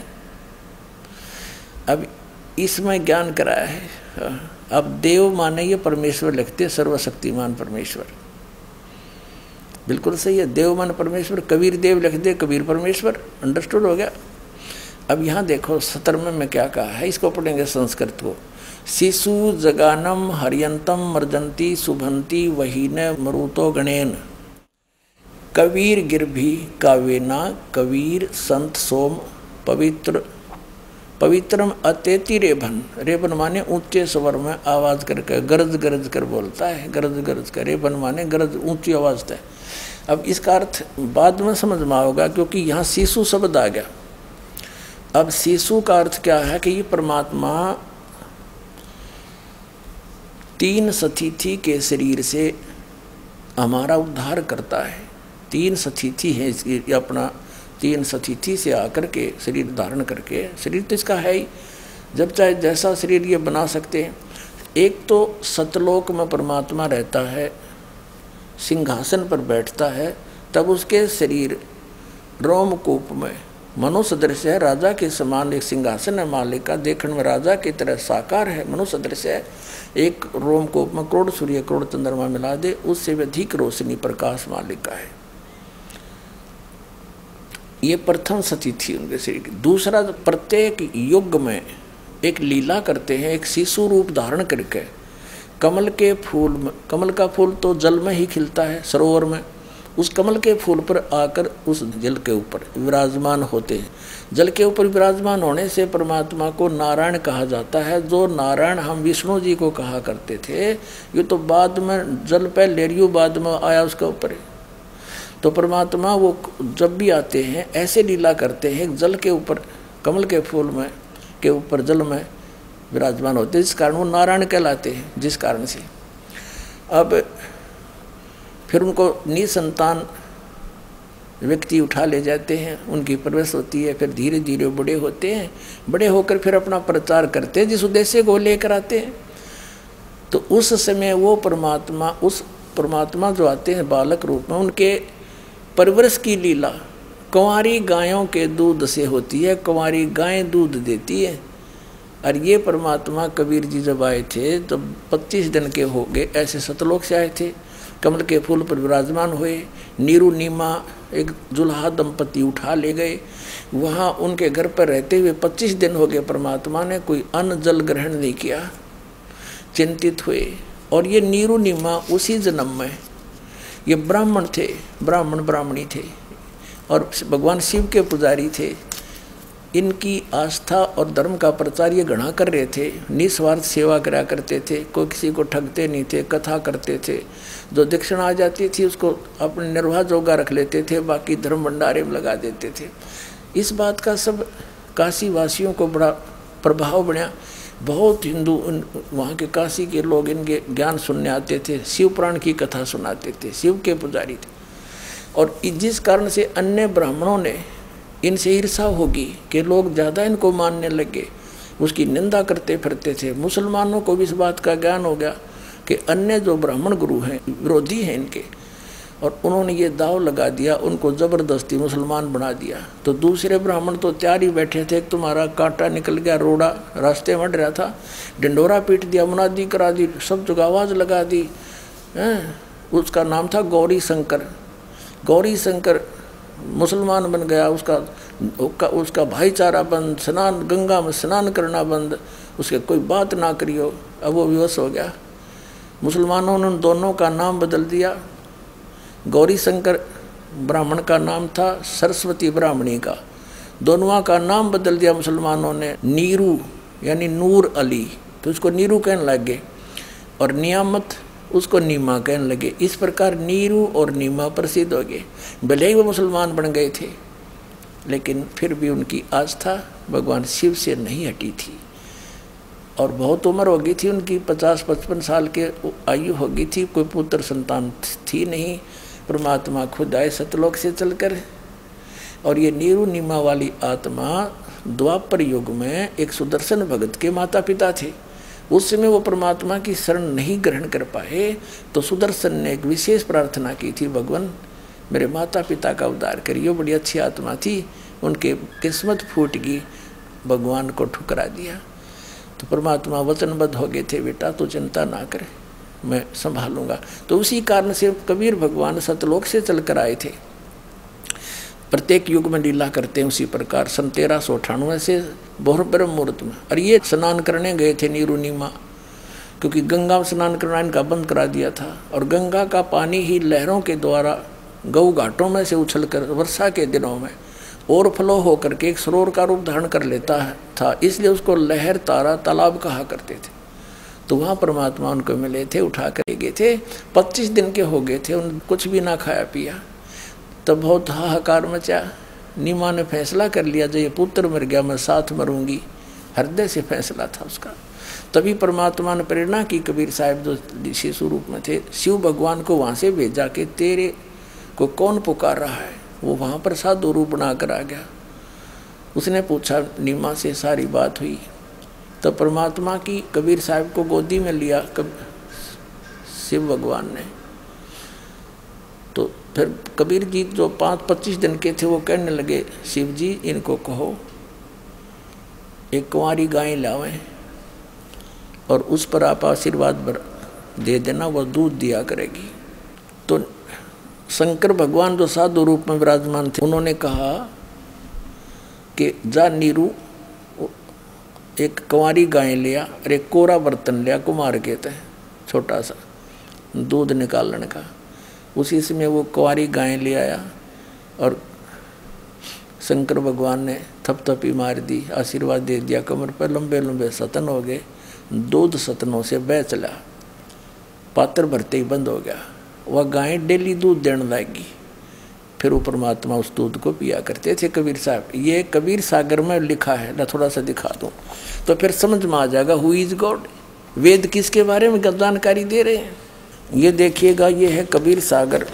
S1: अब इसमें ज्ञान कराया है। अब देव माने ये परमेश्वर लिखते, सर्वशक्तिमान परमेश्वर, बिल्कुल सही है। देव माने परमेश्वर, कबीर देव लिख दे, कबीर परमेश्वर, अंडरस्टूड हो गया। अब यहाँ देखो सतर्म में क्या कहा है, इसको पढ़ेंगे संस्कृत को। शिशु जगानम हरियंतम मर्जंती शुभंती वहीन मरुतो गणेन, कबीर गिरभी कावेना, कबीर संत सोम पवित्र, पवित्रम अतेति रेभन, रेभन माने ऊंचे स्वर में आवाज करके गरज गरज कर बोलता है, गरज गरज कर, रेभन माने गरज ऊंची आवाज है। अब इसका अर्थ बाद में समझ में आओगा, क्योंकि यहाँ शिशु शब्द आ गया। अब शिशु का अर्थ क्या है कि ये परमात्मा तीन सतिथि के शरीर से हमारा उद्धार करता है। तीन सतिथि है इसकी, अपना तीन सतिथि से आकर के शरीर धारण करके, शरीर तो इसका है ही, जब चाहे जैसा शरीर ये बना सकते हैं। एक तो सतलोक में परमात्मा रहता है, सिंहासन पर बैठता है, तब उसके शरीर रोमकूप में मनुष्य सदृश है, राजा के समान एक सिंहासन है मालिक का, देखने में राजा की तरह साकार है, मनुष्य सदृश है। एक रोमकूप में करोड़ सूर्य करोड़ चंद्रमा मिला दे, उससे भी अधिक रोशनी प्रकाश मालिक का है। ये प्रथम सतिथि उनके शरीर की। दूसरा, प्रत्येक युग में एक लीला करते हैं, एक शिशु रूप धारण करके कमल के फूल में, कमल का फूल तो जल में ही खिलता है, सरोवर में, उस कमल के फूल पर आकर उस जल के ऊपर विराजमान होते हैं। जल के ऊपर विराजमान होने से परमात्मा को नारायण कहा जाता है। जो नारायण हम विष्णु जी को कहा करते थे, ये तो बाद में जल पे लेरियो बाद में आया उसके ऊपर। तो परमात्मा वो जब भी आते हैं ऐसे लीला करते हैं, जल के ऊपर कमल के फूल में के ऊपर जल में विराजमान होते हैं, जिस कारण वो नारायण कहलाते हैं। जिस कारण से अब फिर उनको निसंतान व्यक्ति उठा ले जाते हैं, उनकी परवरिश होती है, फिर धीरे धीरे बड़े होते हैं। बड़े होकर फिर अपना प्रचार करते हैं जिस उद्देश्य को लेकर आते हैं। तो उस समय वो परमात्मा उस परमात्मा जो आते हैं बालक रूप में, उनके परवरिश की लीला कुंवारी गायों के दूध से होती है। कुंवारी गायें दूध देती है। और ये परमात्मा कबीर जी जब आए थे तो पच्चीस दिन के हो गए, ऐसे सतलोक से आए थे, कमल के फूल पर विराजमान हुए। नीरू नीमा एक जुल्हा दंपति उठा ले गए। वहाँ उनके घर पर रहते हुए पच्चीस दिन हो गए। परमात्मा ने कोई अन्न जल ग्रहण नहीं किया, चिंतित हुए। और ये नीरू नीमा उसी जन्म में ये ब्राह्मण थे, ब्राह्मण ब्राह्मणी थे और भगवान शिव के पुजारी थे। इनकी आस्था और धर्म का प्रचार ये घना कर रहे थे। निस्वार्थ सेवा करा करते थे, कोई किसी को ठगते नहीं थे, कथा करते थे। जो दक्षिणा आ जाती थी उसको अपने निर्वाह जोगा रख लेते थे, बाकी धर्म भंडारे में लगा देते थे। इस बात का सब काशी वासियों को बड़ा प्रभाव बना। बहुत हिंदू वहाँ के काशी के लोग इनके ज्ञान सुनने आते थे, शिव पुराण की कथा सुनाते थे, शिव के पुजारी थे। और जिस कारण से अन्य ब्राह्मणों ने इनसे ईर्षा होगी कि लोग ज़्यादा इनको मानने लगे, उसकी निंदा करते फिरते थे। मुसलमानों को भी इस बात का ज्ञान हो गया कि अन्य जो ब्राह्मण गुरु हैं विरोधी हैं इनके, और उन्होंने ये दाव लगा दिया, उनको ज़बरदस्ती मुसलमान बना दिया। तो दूसरे ब्राह्मण तो तैयार ही बैठे थे, तुम्हारा कांटा निकल गया, रोड़ा रास्ते में रहा था, डंडोरा पीट दिया, मुनादी करा दी, सब जगह आवाज़ लगा दी। हैं, उसका नाम था गौरी शंकर। गौरी शंकर मुसलमान बन गया। उसका उसका, उसका भाईचारा बंद, स्नान गंगा में स्नान करना बंद, उसके कोई बात ना करियो। अब वो विवश हो गया। मुसलमानों ने दोनों का नाम बदल दिया। गौरी शंकर ब्राह्मण का नाम था, सरस्वती ब्राह्मणी का, दोनों का नाम बदल दिया मुसलमानों ने। नीरू यानी नूर अली, तो उसको नीरू कहने लगे, और नियामत उसको नीमा कहने लगे। इस प्रकार नीरू और नीमा प्रसिद्ध हो गए। भले ही वो मुसलमान बन गए थे, लेकिन फिर भी उनकी आस्था भगवान शिव से नहीं हटी थी। और बहुत उम्र हो गई थी उनकी, पचास पचपन साल के आयु हो गई थी, कोई पुत्र संतान थी नहीं। परमात्मा खुद आए सतलोक से चलकर। और ये नीरू नीमा वाली आत्मा द्वापर युग में एक सुदर्शन भगत के माता पिता थे। उस समय वो परमात्मा की शरण नहीं ग्रहण कर पाए, तो सुदर्शन ने एक विशेष प्रार्थना की थी, भगवान मेरे माता पिता का उद्धार करिए। बड़ी अच्छी आत्मा थी, उनके किस्मत फूट गई, भगवान को ठुकरा दिया। तो परमात्मा वचनबद्ध हो गए थे, बेटा तो चिंता ना करे, मैं संभालूंगा। तो उसी कारण से कबीर भगवान सतलोक से चलकर आए थे। प्रत्येक युग में लीला करते हैं उसी प्रकार। सन तेरह सौ अठानवे से बहुर ब्रह्म मुहूर्त में, और ये स्नान करने गए थे नीरू नीमा, क्योंकि गंगा में स्नान करना इनका बंद करा दिया था। और गंगा का पानी ही लहरों के द्वारा गऊ घाटों में से उछलकर वर्षा के दिनों में और फ्लो होकर के एक सरोवर का रूप धारण कर लेता था, इसलिए उसको लहर तारा तालाब कहा करते थे। तो वहाँ परमात्मा उनको मिले थे, उठा कर गए थे। पच्चीस दिन के हो गए थे, उन कुछ भी ना खाया पिया। तब बहुत हाहाकार मचा। नीमा ने फैसला कर लिया, जब ये पुत्र मर गया मैं साथ मरूंगी। हृदय से फैसला था उसका। तभी परमात्मा ने प्रेरणा की, कबीर साहब जो शिशु रूप में थे, शिव भगवान को वहाँ से भेजा कि तेरे को कौन पुकार रहा है। वो वहाँ पर साधु रूप बना कर आ गया। उसने पूछा, नीमा से सारी बात हुई। तो परमात्मा की कबीर साहब को गोदी में लिया कब शिव भगवान ने। तो फिर कबीर जी जो पाँच पच्चीस दिन के थे, वो कहने लगे, शिव जी इनको कहो एक कुंवारी गाय लावें और उस पर आप आशीर्वाद दे देना, वह दूध दिया करेगी। तो शंकर भगवान जो साधु रूप में विराजमान थे, उन्होंने कहा कि जा नीरू एक कुंवारी गाय लिया और एक कोरा बर्तन लिया, कुमार कहते हैं, छोटा सा दूध निकालने का। उसी समय वो कुंवारी गाय ले आया और शंकर भगवान ने थपथपी मार दी, आशीर्वाद दे दिया कमर पर, लंबे लंबे सतन हो गए, दूध सतनों से बह चला, पात्र भरते ही बंद हो गया। वह गाय डेली दूध देने लगी, फिर वो परमात्मा उस दूध को पिया करते थे कबीर साहब। ये कबीर सागर में लिखा है, मैं थोड़ा सा दिखा दूं तो फिर समझ में आ जाएगा हु इज गॉड। वेद किसके बारे में जानकारी दे रहे हैं, ये देखिएगा, ये है कबीर सागर।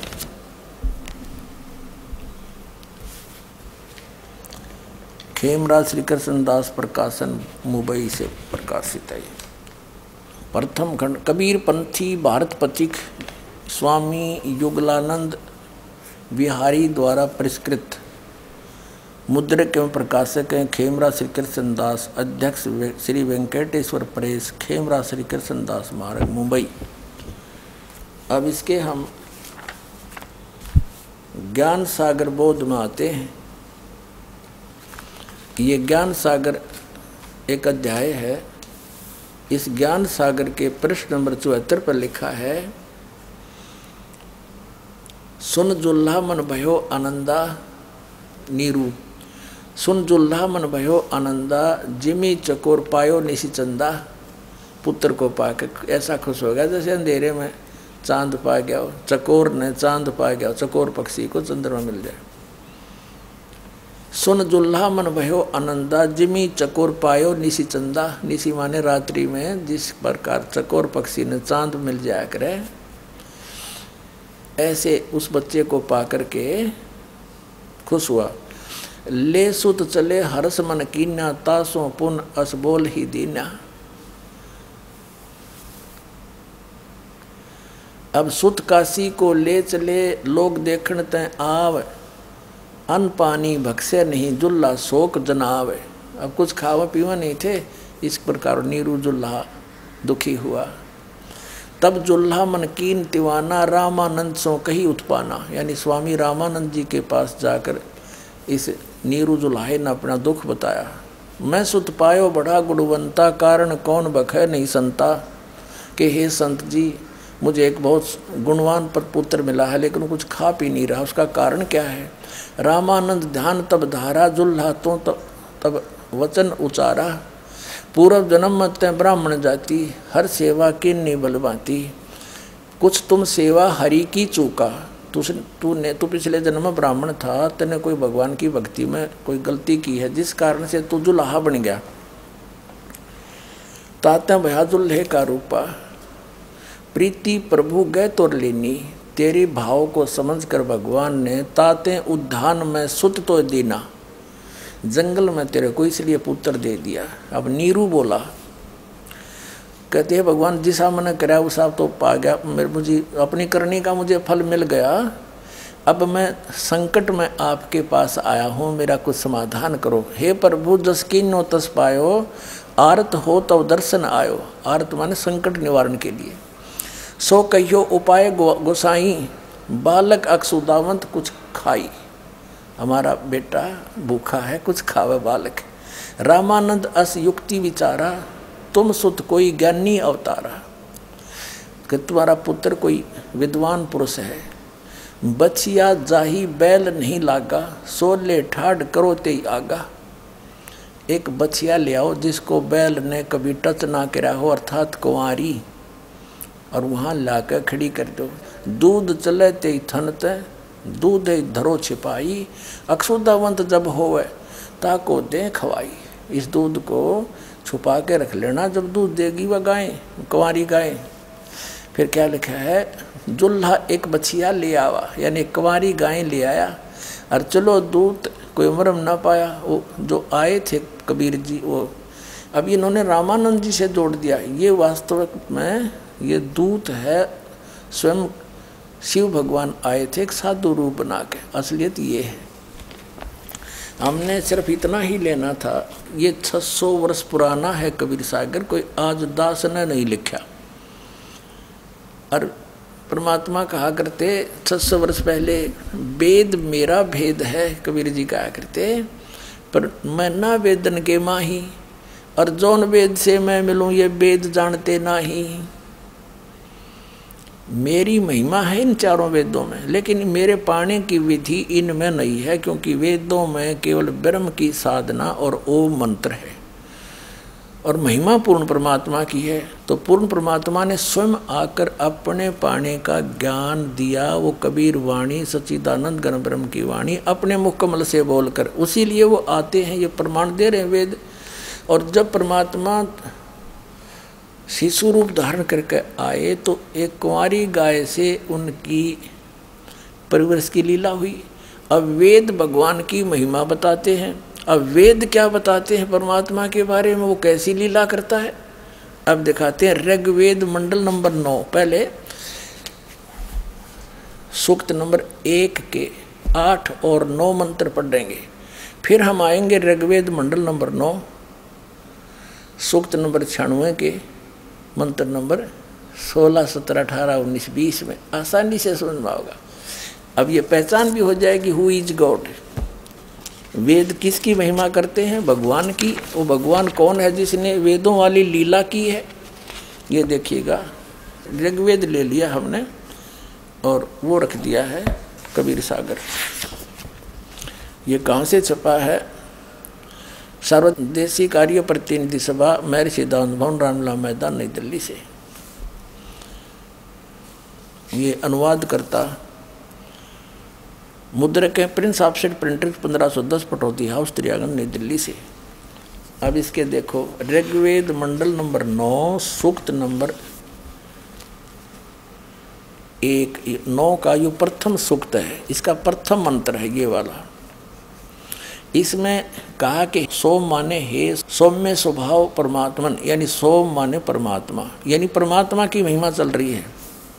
S1: खेमराज श्री कृष्ण दास प्रकाशन मुंबई से प्रकाशित है। प्रथम खंड कबीर पंथी भारत पथिक स्वामी युगलानंद बिहारी द्वारा परिष्कृत। मुद्रक एवं प्रकाशक हैं खेमराज श्री कृष्ण दास, अध्यक्ष श्री वेंकटेश्वर प्रेस, खेमराज श्री कृष्ण दास मार्ग मुंबई। अब इसके हम ज्ञान सागर बोध में आते हैं। ये ज्ञान सागर एक अध्याय है। इस ज्ञान सागर के पृष्ठ नंबर चौहत्तर पर लिखा है, सुन जुल्हा मन भयो आनंदा नीरू, सुन जुल्हा मन भयो आनंदा, जिमी चकोर पायो निशी चंदा। पुत्र को पाकर ऐसा खुश हो गया जैसे अंधेरे में चांद पा गया हो, चकोर ने चांद पा गया हो, चकोर पक्षी को चंद्रमा मिल जाए। सुन जुल्हा मन भयो आनंदा, जिमी चकोर पायो निशी चंदा। निशी माने रात्रि में जिस प्रकार चकोर पक्षी ने चांद मिल जाया करे, ऐसे उस बच्चे को पाकर के खुश हुआ। ले सुत चले हर्ष मन कीन्या, तासों पुन असबोल ही दीन्या। अब सुत काशी को ले चले, लोग देखण तय आव, अन्न पानी भक्से नहीं, जुल्हा शोक जनावे। अब कुछ खावा पीवा नहीं थे, इस प्रकार नीरू जुल्हा दुखी हुआ। तब जुल्हा मन कीन तिवाना, रामानंद सो कही उत्पाना। यानी स्वामी रामानंद जी के पास जाकर इस नीरू जुल्हाए ने अपना दुख बताया। मैं सुत पायो बड़ा गुणवंता, कारण कौन बखे नहीं संता। कि हे संत जी, मुझे एक बहुत गुणवान पर पुत्र मिला है, लेकिन कुछ खा पी नहीं रहा, उसका कारण क्या है। रामानंद ध्यान तब धारा, जुल्हा तो तब, तब वचन उचारा। पूर्व जन्म में तय ब्राह्मण जाति, हर सेवा किन्नी बलवाती। कुछ तुम सेवा हरि की चूका, तूने तू पिछले जन्म में ब्राह्मण था, तेने कोई भगवान की भक्ति में कोई गलती की है, जिस कारण से तू जुल्हा बन गया। तात्या भया जुल्हे का रूपा, प्रीति प्रभु गए तोर लेनी। तेरी भाव को समझकर भगवान ने ताते उद्यान में सुत तो देना, जंगल में तेरे को इसलिए पुत्र दे दिया। अब नीरू बोला, कहते हैं भगवान जिसा मैंने कराया उसा तो पा गया, मेरे मुझे अपनी करनी का मुझे फल मिल गया। अब मैं संकट में आपके पास आया हूँ, मेरा कुछ समाधान करो। हे प्रभु जस कीन्नो तस पायो, आरत हो तब दर्शन आयो। आरत माने संकट निवारण के लिए। सो कहियो उपाय गोसाई, बालक अक्षुदावंत कुछ खाई। हमारा बेटा भूखा है, कुछ खावे बालक। रामानंद अस युक्ति विचारा, तुम सुत कोई ज्ञानी अवतारा। कि तुम्हारा पुत्र कोई विद्वान पुरुष है। बचिया जाही बैल नहीं लागा, सोले ठाड करो ते आगा। एक बचिया ले आओ जिसको बैल ने कभी टच ना करा हो, अर्थात कुंवारी, और वहाँ लाकर खड़ी कर दो। दूध चले ते थनते, दूध धरो छिपाई। अक्षुदावंत जब होवे ताको दे खवाई। इस दूध को छुपा के रख लेना, जब दूध देगी वह गाय, कुंवारी गाय। फिर क्या लिखा है, जुल्हा एक बछिया ले आवा, यानी कुंवारी गाय ले आया। और चलो दूत कोई मरम ना पाया। वो जो आए थे कबीर जी, वो अब इन्होंने रामानंद जी से जोड़ दिया। ये वास्तव में ये दूत है, स्वयं शिव भगवान आए थे एक साधु रूप बना के। असलियत ये है, हमने सिर्फ इतना ही लेना था। ये छह सौ वर्ष पुराना है कबीर सागर, कोई आज दास ने नहीं लिखा। और परमात्मा कहा करते छह सौ वर्ष पहले, वेद मेरा भेद है, कबीर जी कहा करते। पर मैं ना वेदन के माही, और जौन वेद से मैं मिलूँ ये वेद जानते नाही। मेरी महिमा है इन चारों वेदों में, लेकिन मेरे पाने की विधि इनमें नहीं है, क्योंकि वेदों में केवल ब्रह्म की साधना और ओम मंत्र है और महिमा पूर्ण परमात्मा की है। तो पूर्ण परमात्मा ने स्वयं आकर अपने पाने का ज्ञान दिया, वो कबीर वाणी सच्चिदानंद घन ब्रह्म की वाणी अपने मुख कमल से बोलकर, उसी लिए वो आते हैं, ये प्रमाण दे रहे हैं वेद। और जब परमात्मा शिशु रूप धारण करके आए तो एक कुंवारी गाय से उनकी परिवर्ष की लीला हुई। अब वेद भगवान की महिमा बताते हैं। अब वेद क्या बताते हैं परमात्मा के बारे में, वो कैसी लीला करता है, अब दिखाते हैं। ऋग्वेद मंडल नंबर नौ, पहले सूक्त नंबर एक के आठ और नौ मंत्र पढ़ेंगे, फिर हम आएंगे ऋग्वेद मंडल नंबर नौ सूक्त नंबर छियानवे के मंत्र नंबर सोलह सत्रह अठारह उन्नीस बीस में आसानी से समझ में होगा। अब ये पहचान भी हो जाएगी हु इज गॉड। वेद किसकी महिमा करते हैं, भगवान की। वो भगवान कौन है जिसने वेदों वाली लीला की है, ये देखिएगा। ऋग्वेद ले लिया हमने और वो रख दिया है कबीर सागर। ये कहाँ से छपा है, सर्वदेशी कार्य प्रतिनिधि सभा महर्षि दान भवन रामला मैदान नई दिल्ली से। ये अनुवाद करता मुद्रक है प्रिंस ऑफसेट प्रिंटर पंद्रह सौ दस पटौती हाउस त्रियागन नई दिल्ली से। अब इसके देखो ऋग्वेद मंडल नंबर नौ सूक्त नंबर एक, नौ का यो प्रथम सूक्त है, इसका प्रथम मंत्र है ये वाला। इसमें कहा कि सोम माने हे सौम्य स्वभाव परमात्मन, यानी सोम माने परमात्मा, यानी परमात्मा की महिमा चल रही है।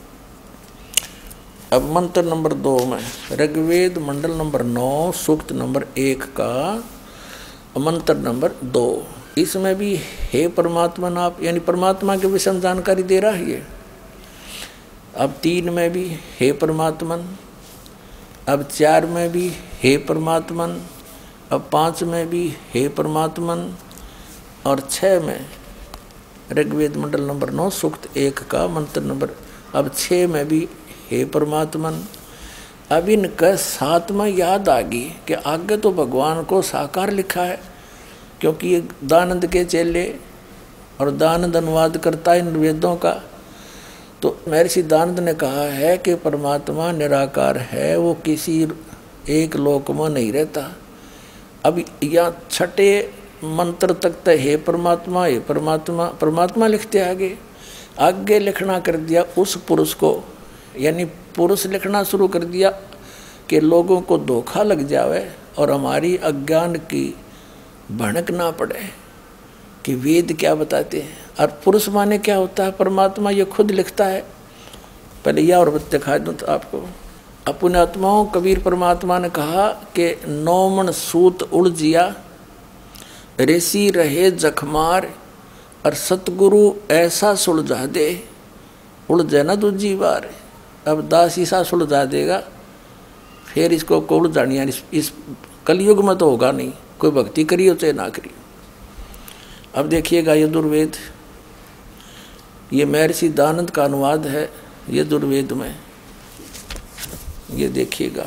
S1: अब मंत्र नंबर दो में ऋग्वेद मंडल नंबर नौ सूक्त नंबर एक का मंत्र नंबर दो, इसमें भी हे परमात्मन आप, यानी परमात्मा के विषय में जानकारी दे रहा है ये। अब तीन में भी हे परमात्मन, अब चार में भी हे परमात्मन, अब पाँच में भी हे परमात्मन, और छः में ऋग्वेद मंडल नंबर नौ सूक्त एक का मंत्र नंबर, अब छः में भी हे परमात्मन। अब इनका सात में याद आ गई कि आगे तो भगवान को साकार लिखा है, क्योंकि ये दानंद के चेले और दानंद अनुवाद करता इन वेदों का। तो महर्षि दानंद ने कहा है कि परमात्मा निराकार है, वो किसी एक लोक में नहीं रहता। अब यहाँ छठे मंत्र तक तो हे परमात्मा हे परमात्मा परमात्मा लिखते आगे आगे लिखना कर दिया उस पुरुष को, यानी पुरुष लिखना शुरू कर दिया कि लोगों को धोखा लग जावे और हमारी अज्ञान की भनक ना पड़े कि वेद क्या बताते हैं। और पुरुष माने क्या होता है, परमात्मा ये खुद लिखता है। पहले यह और दिखा दूँ तो आपको। अपने आत्माओं कबीर परमात्मा ने कहा कि नौमन सूत उलझिया ऋषि रहे जखमार, और सतगुरु ऐसा सुलझा दे उलझे ना दूजी बार। अब दास ईसा सुलझा देगा, फिर इसको को उलझानी, यानी इस कलयुग में तो होगा नहीं, कोई भक्ति करियो चाहे ना करियो। अब देखिएगा यजुर्वेद, ये महर्षि दानंद का अनुवाद है यजुर्वेद में, ये देखिएगा।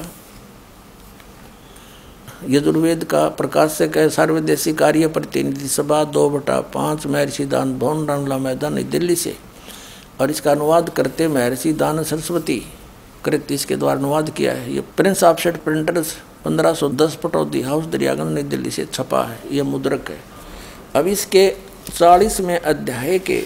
S1: यजुर्वेद का प्रकाशक है सर्वदेशी कार्य प्रतिनिधि सभा दो बटा पाँच महर्षि दान भवन रामला मैदान नई दिल्ली से, और इसका अनुवाद करते महर्षि दान सरस्वती कृत इसके द्वारा अनुवाद किया है। ये प्रिंस ऑफसेट प्रिंटर्स पंद्रह सौ दस पटौदी हाउस दरियागंज नई दिल्ली से छपा है, ये मुद्रक है। अब इसके चालीसवें अध्याय के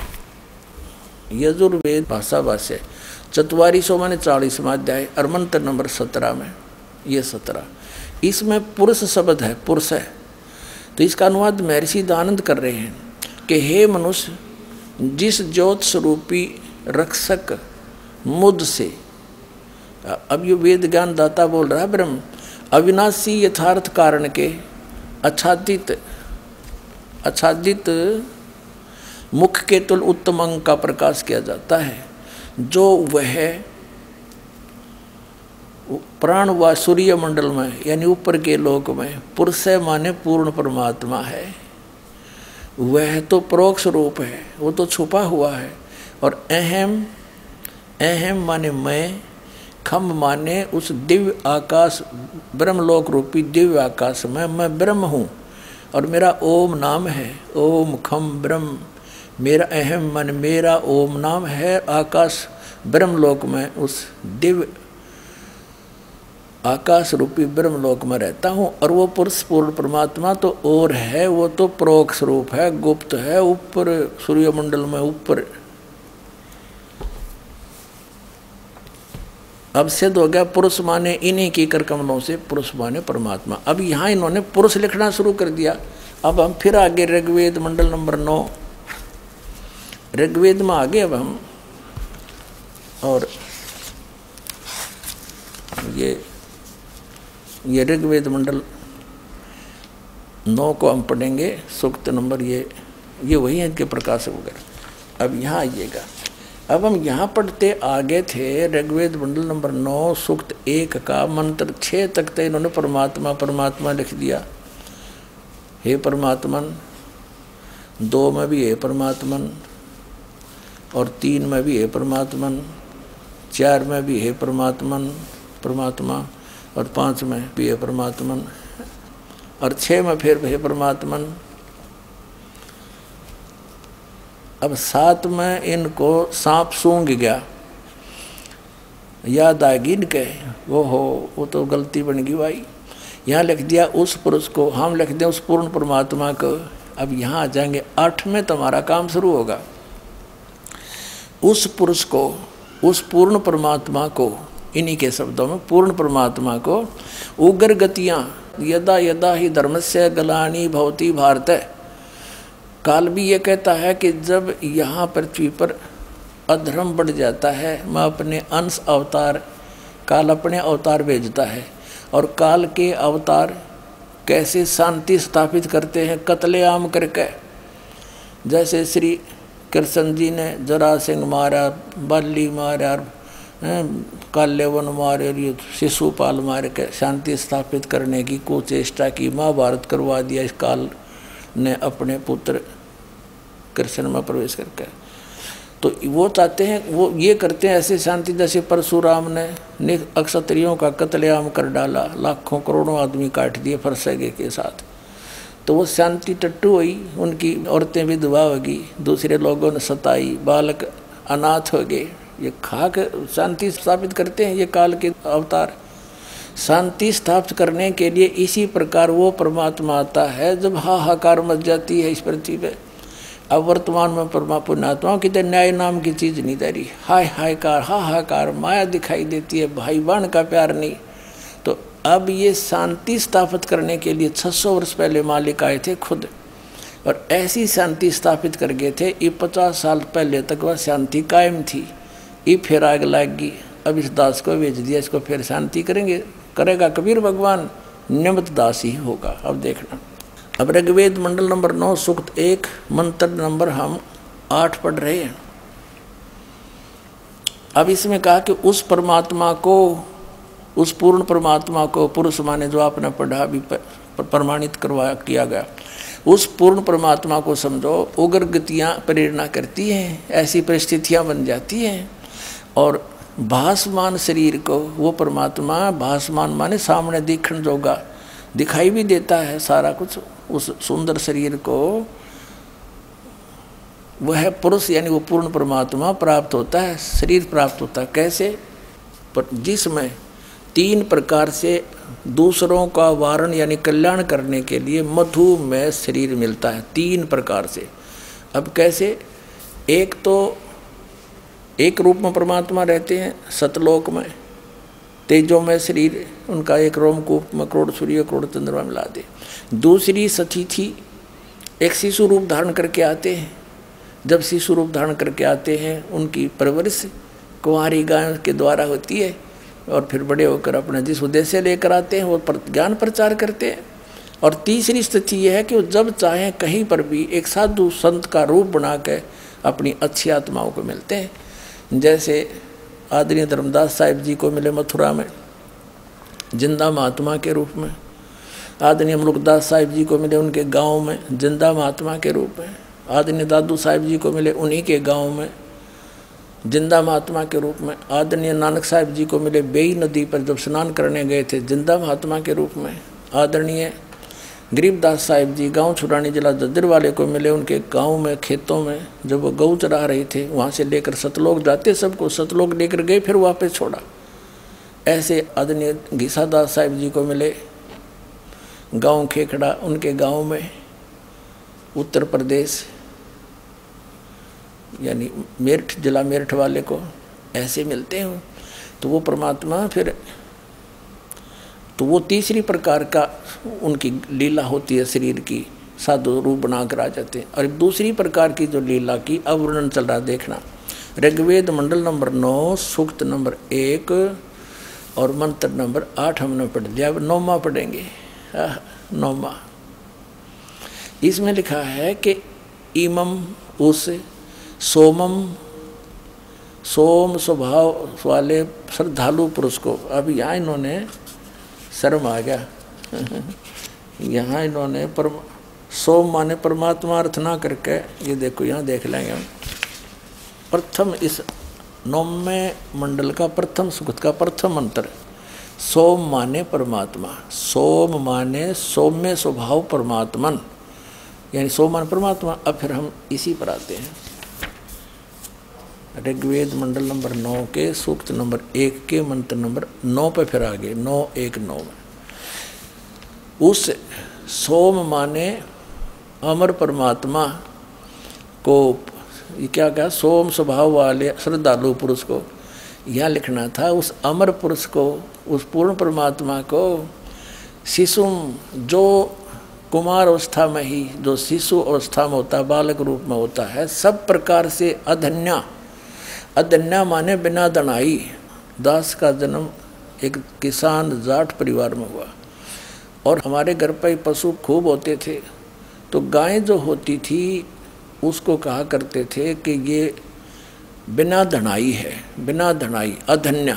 S1: यजुर्वेद भाषा भाष्य चतवारी सौ माने चालीसवां अध्याय और मंत्र नंबर सत्रह में, ये सत्रह, इसमें पुरुष शब्द है, पुरुष है। तो इसका अनुवाद महर्षि दानंद कर रहे हैं कि हे मनुष्य, जिस ज्योत स्वरूपी रक्षक मुद से, अब ये वेद ज्ञान दाता बोल रहा है ब्रह्म, अविनाशी यथार्थ कारण के आच्छादित आच्छादित मुख के तुल उत्तम अंग का प्रकाश किया जाता है, जो वह प्राण व सूर्य मंडल में यानी ऊपर के लोक में पुरुष माने पूर्ण परमात्मा है। वह तो परोक्ष रूप है, वो तो छुपा हुआ है, और अहम अहम माने मैं, खम माने उस दिव्य आकाश ब्रह्मलोक रूपी दिव्य आकाश में मैं ब्रह्म हूँ और मेरा ओम नाम है। ओम खम ब्रह्म, मेरा अहम मन मेरा ओम नाम है। आकाश ब्रह्मलोक में उस दिव्य आकाश रूपी ब्रह्मलोक में रहता हूँ। और वो पुरुष पूर्ण परमात्मा तो और है, वो तो परोक्ष रूप है, गुप्त है, ऊपर सूर्यमंडल में ऊपर। अब सिद्ध हो गया पुरुष माने इन्हीं की कर कमलों से, पुरुष माने परमात्मा। अब यहाँ इन्होंने पुरुष लिखना शुरू कर दिया। अब हम फिर आगे ऋग्वेद मंडल नंबर नौ, ऋग्वेद में आगे अब हम, और ये ये ऋग्वेद मंडल नौ को हम पढ़ेंगे, सूक्त नंबर ये ये वही है इनके प्रकाशक वगैरह। अब यहाँ आइएगा, अब हम यहाँ पढ़ते आगे थे ऋग्वेद मंडल नंबर नौ सूक्त एक का मंत्र छः तक थे। इन्होंने परमात्मा परमात्मा लिख दिया। हे परमात्मन, दो में भी हे परमात्मन, और तीन में भी हे परमात्मन, चार में भी हे परमात्मन परमात्मा, और पाँच में भी हे परमात्मन, और छः में फिर हे परमात्मन। अब सात में इनको सांप सूंघ गया, याद आएगी इनके, वो हो वो तो गलती बन गई भाई। यहाँ लिख दिया उस पुरुष को, हम लिख दें उस पूर्ण परमात्मा को। अब यहाँ आ जाएंगे आठ में तुम्हारा काम शुरू होगा। उस पुरुष को, उस पूर्ण परमात्मा को, इन्हीं के शब्दों में पूर्ण परमात्मा को उग्र गतियाँ यदा यदा ही धर्मस्य गलानी भवती भारत। काल भी ये कहता है कि जब यहाँ पृथ्वी पर अधर्म बढ़ जाता है, मैं अपने अंश अवतार, काल अपने अवतार भेजता है। और काल के अवतार कैसे शांति स्थापित करते हैं, कत्लेआम करके। जैसे श्री कृष्ण जी ने जरासिंह मारा, बल्ली मारा, काल्यवन मारे, शिशुपाल मार के शांति स्थापित करने की कुचेष्टा की, महाभारत करवा दिया इस काल ने अपने पुत्र कृष्ण में प्रवेश करके। तो वो चाहते हैं, वो ये करते हैं ऐसे शांति, जैसे परशुराम ने अक्षत्रियों का कत्लेआम कर डाला, लाखों करोड़ों आदमी काट दिए फरसेगे के साथ। तो वो शांति टट्टू हुई, उनकी औरतें विधवा होगी, दूसरे लोगों ने सताई, बालक अनाथ हो गए। ये खाक शांति स्थापित करते हैं ये काल के अवतार। शांति स्थापित करने के लिए इसी प्रकार वो परमात्मा आता है जब हाहाकार मच जाती है इस पृथ्वी पे। अब वर्तमान में परमात्मा पुण्यात्माओं की तो न्याय नाम की चीज़ नहीं तैरी, हाय हायकार हाहाकार माया दिखाई देती है, भाई बहन का प्यार नहीं। तो अब ये शांति स्थापित करने के लिए छह सौ वर्ष पहले मालिक आए थे खुद, और ऐसी शांति स्थापित कर गए थे। ये पचास साल पहले तक वह शांति कायम थी, ये फिर आग लाएगी। अब इस दास को भेज दिया, इसको फिर शांति करेंगे, करेगा कबीर भगवान, नियमित दास ही होगा। अब देखना, अब ऋग्वेद मंडल नंबर नौ सूक्त एक मंत्र नंबर हम आठ पढ़ रहे हैं। अब इसमें कहा कि उस परमात्मा को, उस पूर्ण परमात्मा को, पुरुष माने जो आपने पढ़ा भी प्रमाणित करवा किया गया, उस पूर्ण परमात्मा को समझो। उग्र गतियाँ प्रेरणा करती हैं, ऐसी परिस्थितियाँ बन जाती हैं। और भासमान शरीर को वो परमात्मा, भासमान माने सामने दिखण जोगा, दिखाई भी देता है सारा कुछ। उस सुंदर शरीर को वह पुरुष यानी वो पूर्ण परमात्मा प्राप्त होता है, शरीर प्राप्त होता है। कैसे? पर जिसमें तीन प्रकार से दूसरों का वारण यानी कल्याण करने के लिए मधु में शरीर मिलता है, तीन प्रकार से। अब कैसे? एक तो एक रूप में परमात्मा रहते हैं सतलोक में, तेजों में शरीर उनका एक रोमकूप में करोड़ सूर्य करोड़ चंद्रमा मिला दे। दूसरी सती थी, एक शिशु रूप धारण करके आते हैं। जब शिशु रूप धारण करके आते हैं उनकी परवरिश कुंवारी गायों के द्वारा होती है, और फिर बड़े होकर अपने जिस उद्देश्य लेकर आते हैं वो पर, ज्ञान प्रचार करते हैं। और तीसरी स्थिति यह है कि वो जब चाहें कहीं पर भी एक साधु संत का रूप बना के अपनी अच्छी आत्माओं को मिलते हैं। जैसे आदरणीय धर्मदास साहिब जी को मिले मथुरा में जिंदा महात्मा के रूप में, आदरणीय मुल्कदास साहिब जी को मिले उनके गांव में जिंदा महात्मा के रूप में, आदरणीय दादू साहिब जी को मिले उन्हीं के गांव में, जिंदा महात्मा के रूप में। आदरणीय नानक साहिब जी को मिले बेई नदी पर जब स्नान करने गए थे, जिंदा महात्मा के रूप में। आदरणीय गरीबदास साहिब जी गांव छुरानी जिला जज्जर वाले को मिले, उनके गांव में खेतों में जब वो गऊ चरा रहे थे, वहाँ से लेकर सतलोक जाते सबको सतलोक लेकर गए, फिर वापस छोड़ा। ऐसे आदरणीय घीसादास साहिब जी को मिले गांव खेखड़ा, उनके गांव में उत्तर प्रदेश यानी मेरठ जिला मेरठ वाले को ऐसे मिलते हैं। तो वो परमात्मा फिर तो वो तीसरी प्रकार का उनकी लीला होती है, शरीर की साधु रूप बनाकर आ जाते हैं। और दूसरी प्रकार की जो लीला की अवर्णन चल रहा देखना, ऋग्वेद मंडल नंबर नौ सूक्त नंबर एक और मंत्र नंबर आठ हमने पढ़ लिया। अब नौमा पढ़ेंगे। नौमा इसमें लिखा है कि इमम उस सोमम सोम स्वभाव वाले श्रद्धालु पुरुष को। अब यहाँ इन्होंने शर्म आ गया यहाँ इन्होंने पर सोम माने परमात्मा अर्थ ना करके, ये देखो यहाँ देख लेंगे हम। प्रथम इस नौवें मंडल का प्रथम सूक्त का प्रथम मंत्र, सोम माने परमात्मा। सोम माने सौम्य स्वभाव परमात्मन, यानी सोम माने परमात्मा। अब फिर हम इसी पर आते हैं, ऋग्वेद मंडल नंबर नौ के सूक्त नंबर एक के मंत्र नंबर नौ पे फिर आगे नौ एक नौ में। उस सोम माने अमर परमात्मा को, ये क्या कहा, सोम स्वभाव वाले श्रद्धालु पुरुष को। यह लिखना था उस अमर पुरुष को, उस पूर्ण परमात्मा को। शिशुम जो कुमार अवस्था में ही, जो शिशु अवस्था में होता है, बालक रूप में होता है, सब प्रकार से अधन्या। अधन्या माने बिना दनाई। दास का जन्म एक किसान जाट परिवार में हुआ और हमारे घर पर पशु खूब होते थे, तो गाय जो होती थी उसको कहा करते थे कि ये बिना धनाई है, बिना धनाई अधन्या,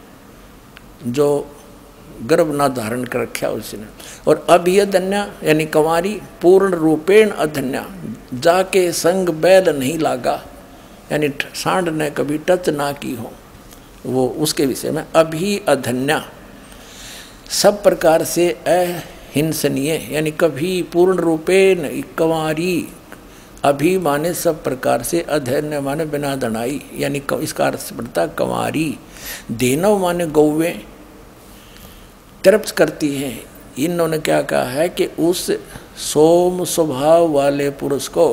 S1: जो गर्भ ना धारण कर रखा उसने। और अब ये धन्या यानी कंवारी पूर्ण रूपेण अधन्या, जाके संग बैल नहीं लागा, यानी सांड ने कभी टच ना की हो, वो उसके विषय में। अभी अधन्या सब प्रकार से अहिंसनीय, यानी कभी पूर्ण रूपेण कंवारी। अभी माने सब प्रकार से, अधन्य माने बिना दनाई, यानी इसका अर्थ पड़ता कंवारी। देनव माने गौवे तृप्त करती हैं। इन्होंने क्या कहा है कि उस सोम स्वभाव वाले पुरुष को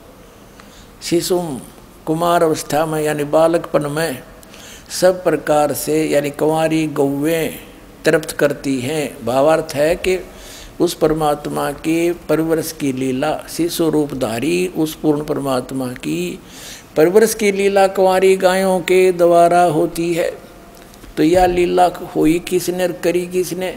S1: शिशुम कुमार अवस्था में यानी बालकपन में सब प्रकार से यानी कंवारी गौवें तृप्त करती हैं। भावार्थ है कि उस परमात्मा के परवरस की लीला, शिशु रूपधारी उस पूर्ण परमात्मा की परवरस की लीला कंवारी गायों के द्वारा होती है। तो यह लीला हुई किसने, करी किसने?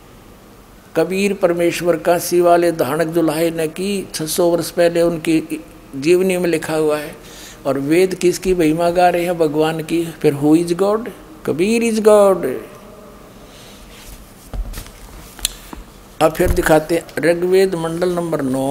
S1: कबीर परमेश्वर काशी वाले धानक जुलाहे ने की। छह सौ वर्ष पहले उनकी जीवनी में लिखा हुआ है। और वेद किसकी महिमा गा रहे हैं? भगवान की। फिर who is God? Kabir is God. अब फिर दिखाते ऋग्वेद मंडल नंबर नौ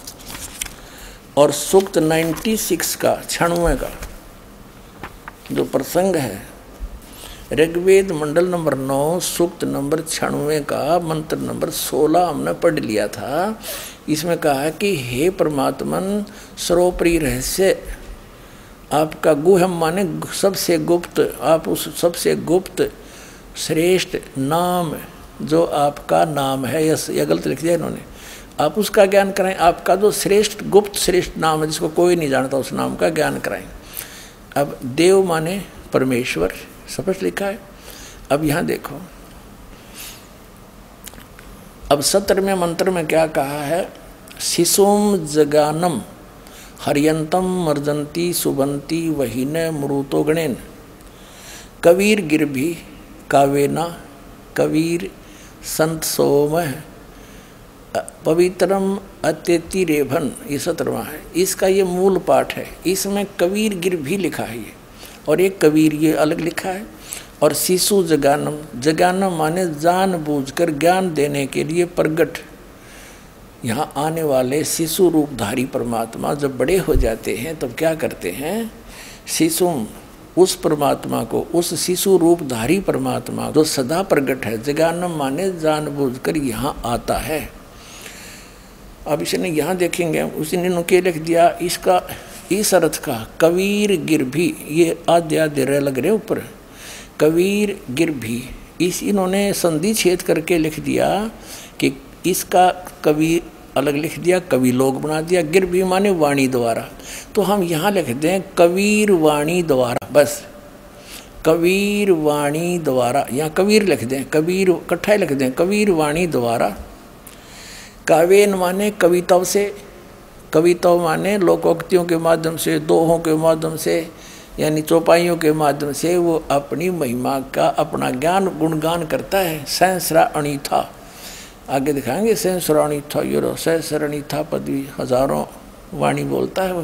S1: और सूक्त छियानवे का छियानवे का जो प्रसंग है। ऋग्वेद मंडल नंबर नौ सूक्त नंबर छियानवे का मंत्र नंबर सोलह हमने पढ़ लिया था। इसमें कहा है कि हे परमात्मन सर्वोपरि रहस्य, आपका गुहम माने सबसे गुप्त, आप उस सबसे गुप्त श्रेष्ठ नाम जो आपका नाम है, यह गलत लिख दिया इन्होंने, आप उसका ज्ञान कराएं। आपका जो श्रेष्ठ गुप्त श्रेष्ठ नाम है जिसको कोई नहीं जानता, उस नाम का ज्ञान कराएं। अब देव माने परमेश्वर, स्पष्ट लिखा है। अब यहाँ देखो, अब सत्रहवें मंत्र में क्या कहा है? शिशुम जगानम हरियंतम मर्जंती सुबंती वहीन मृतो गणेन कबीर गिरभी कावेना कबीर संत सोम पवित्रम अत्यति रेभन। ये सत्रवा है, इसका ये मूल पाठ है। इसमें कबीर गिर भी लिखा है ये, और एक कबीर ये अलग लिखा है। और शिशु जगानम, जगानम माने जान बूझकर ज्ञान देने के लिए प्रगट। यहाँ आने वाले शिशु रूपधारी परमात्मा जब बड़े हो जाते हैं तब क्या करते हैं? शिशुम उस परमात्मा को, उस शिशु रूपधारी परमात्मा जो सदा प्रकट है, जगानम माने जानबूझकर यहाँ आता है। अब इसने यहाँ देखेंगे, उसने नुके लिख दिया इसका, इस अर्थ का कबीर गिर भी, ये आद्य आद्य रे लग रहे ऊपर, कबीर गिर भी, इस इन्होंने संधि छेद करके लिख दिया कि इसका कबीर अलग लिख दिया, कवि लोग बना दिया, गिर भी माने वाणी द्वारा। तो हम यहाँ लिख दें कबीर वाणी द्वारा, बस कबीर वाणी द्वारा, यहाँ कबीर लिख दें, कबीर इकट्ठा लिख दें, कबीर वाणी द्वारा। काव्यन माने कविताओं से, कविताओं माने लोकोक्तियों के माध्यम से, दोहों के माध्यम से, यानी चौपाइयों के माध्यम से वो अपनी महिमा का अपना ज्ञान गुणगान करता है। सहस्रा अणिथा, आगे दिखाएंगे सहस्रा अणिथा, ये सहस्र अणिथा पदवी, हजारों वाणी बोलता है वो।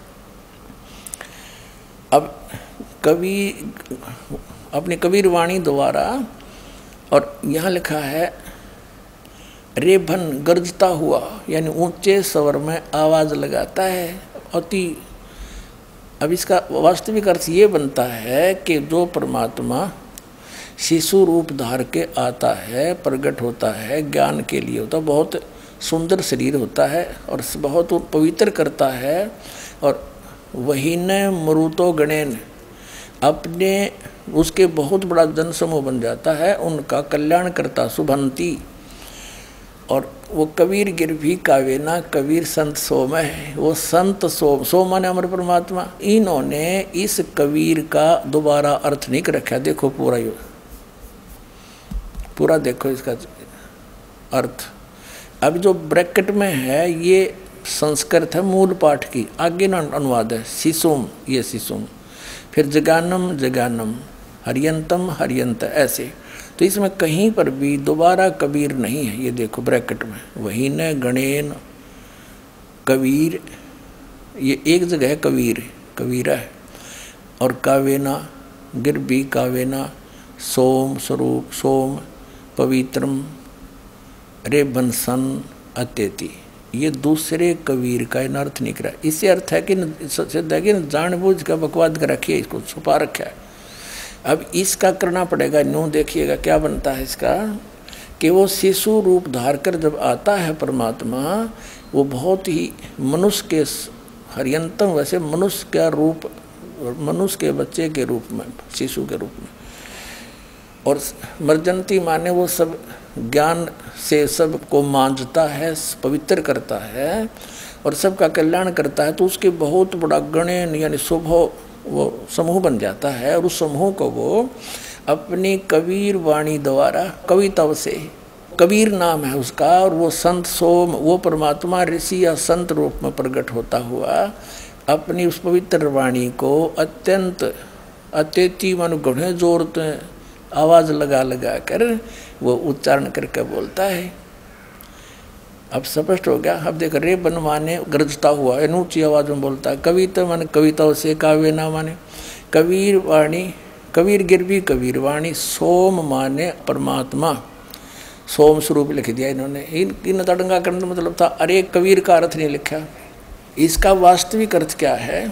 S1: अब कवि अपनी कबीर वाणी द्वारा, और यहाँ लिखा है रेभन गरजता हुआ, यानी ऊंचे स्वर में आवाज लगाता है अति। अब इसका वास्तविक अर्थ ये बनता है कि जो परमात्मा शिशु रूप धार के आता है, प्रकट होता है, ज्ञान के लिए होता, बहुत सुंदर शरीर होता है और बहुत पवित्र करता है, और वही न मरुतो गणेन, अपने उसके बहुत बड़ा जनसमूह बन जाता है, उनका कल्याण करता शुभंती। और वो कबीर गिर भी कावेना, कबीर संत सोम है, वो संत सोम, सोम माने अमर परमात्मा। इन्होंने इस कबीर का दोबारा अर्थ नहीं कर रखा, देखो पूरा यो पूरा देखो इसका अर्थ। अब जो ब्रैकेट में है ये संस्कृत है मूल पाठ की, आगे ना अनुवाद है, शिशुम, ये शिशुम, फिर जगानम जगानम, हरियंतम हरियंत, ऐसे। तो इसमें कहीं पर भी दोबारा कबीर नहीं है, ये देखो ब्रैकेट में, वही न गणेन कबीर, ये एक जगह है कबीर, कबीरा है, और कावेना गिरबी कावेना, सोम स्वरूप सोम, पवित्रम रेबन सन अत्यति, ये दूसरे कबीर का इन अर्थ निकला। इससे अर्थ है कि सिद्ध है कि जानबूझ का बकवाद कर रखिए, इसको छुपा रखा है। अब इसका करना पड़ेगा, न्यू देखिएगा क्या बनता है इसका, कि वो शिशु रूप धार कर जब आता है परमात्मा, वो बहुत ही मनुष्य के हरियंतम, वैसे मनुष्य का रूप, मनुष्य के बच्चे के रूप में, शिशु के रूप में, और मर्जंती माने वो सब ज्ञान से सबको मांझता है, पवित्र करता है और सबका कल्याण करता है। तो उसके बहुत बड़ा गणेन यानी स्वभाव वो समूह बन जाता है, और उस समूह को वो अपनी कबीर वाणी द्वारा, कविताओं से, कबीर नाम है उसका, और वो संत सोम, वो परमात्मा ऋषि या संत रूप में प्रकट होता हुआ अपनी उस पवित्र वाणी को अत्यंत अत्यति मन गुणे जोरते आवाज लगा लगा कर वो उच्चारण करके बोलता है। अब स्पष्ट हो गया। अब देख रे बन माने गरजता हुआ, ऊंची आवाज में बोलता है। कविता माने कविताओं से, काव्य ना माने कबीर वाणी, कबीर गिरवी कबीर वाणी, सोम माने परमात्मा, सोम स्वरूप लिख दिया इन्होंने। इन इन तड़ंगा करने का मतलब था, अरे कबीर का अर्थ नहीं लिखा। इसका वास्तविक अर्थ क्या है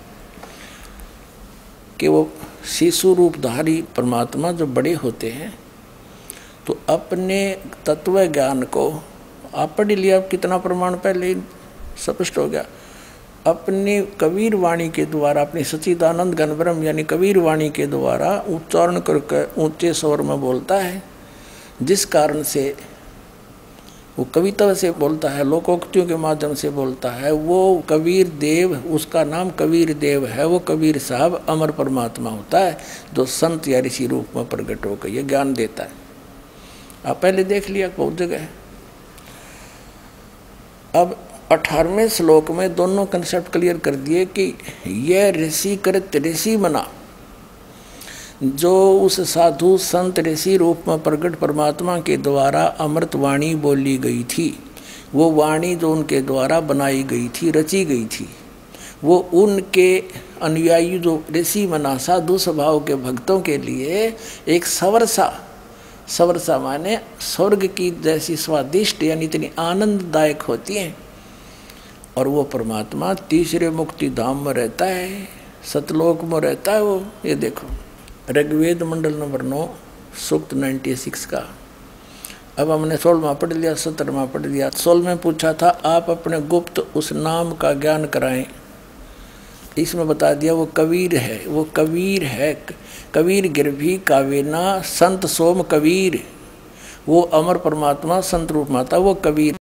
S1: कि वो शिशु रूपधारी परमात्मा जो बड़े होते हैं तो अपने तत्व ज्ञान को, आप पढ़ लिया कितना प्रमाण पहले स्पष्ट हो गया, अपनी कबीर वाणी के द्वारा, अपनी सच्चिदानंद घन ब्रह्म यानी कबीर वाणी के द्वारा उच्चारण करके ऊंचे स्वर में बोलता है, जिस कारण से वो कविता से बोलता है, लोकोक्तियों के माध्यम से बोलता है। वो कबीर देव, उसका नाम कबीर देव है। वो कबीर साहब अमर परमात्मा होता है जो संत या ऋषि रूप में प्रकट होकर ये ज्ञान देता है। आप पहले देख लिया बहुत जगह। अब अठारहवें श्लोक में दोनों कंसेप्ट क्लियर कर दिए कि यह ऋषि कृत ऋषि मना, जो उस साधु संत ऋषि रूप में प्रकट परमात्मा के द्वारा अमृत वाणी बोली गई थी, वो वाणी जो उनके द्वारा बनाई गई थी, रची गई थी, वो उनके अनुयायी जो ऋषि मना साधु स्वभाव के भक्तों के लिए एक सवरसा, सवरसा माने स्वर्ग की जैसी स्वादिष्ट यानी इतनी आनंददायक होती हैं। और वो परमात्मा तीसरे मुक्ति धाम में रहता है, सतलोक में रहता है वो। ये देखो ऋग्वेद मंडल नंबर नौ सूक्त नाइन्टी सिक्स का। अब हमने सोलहवां पढ़ लिया, सत्रहवां पढ़ लिया। सोलह में पूछा था आप अपने गुप्त उस नाम का ज्ञान कराएं। इसमें बता दिया वो कबीर है, वो कबीर है। कबीर गिरभी कावेना संत सोम कबीर, वो अमर परमात्मा संत रूप माता वो कबीर।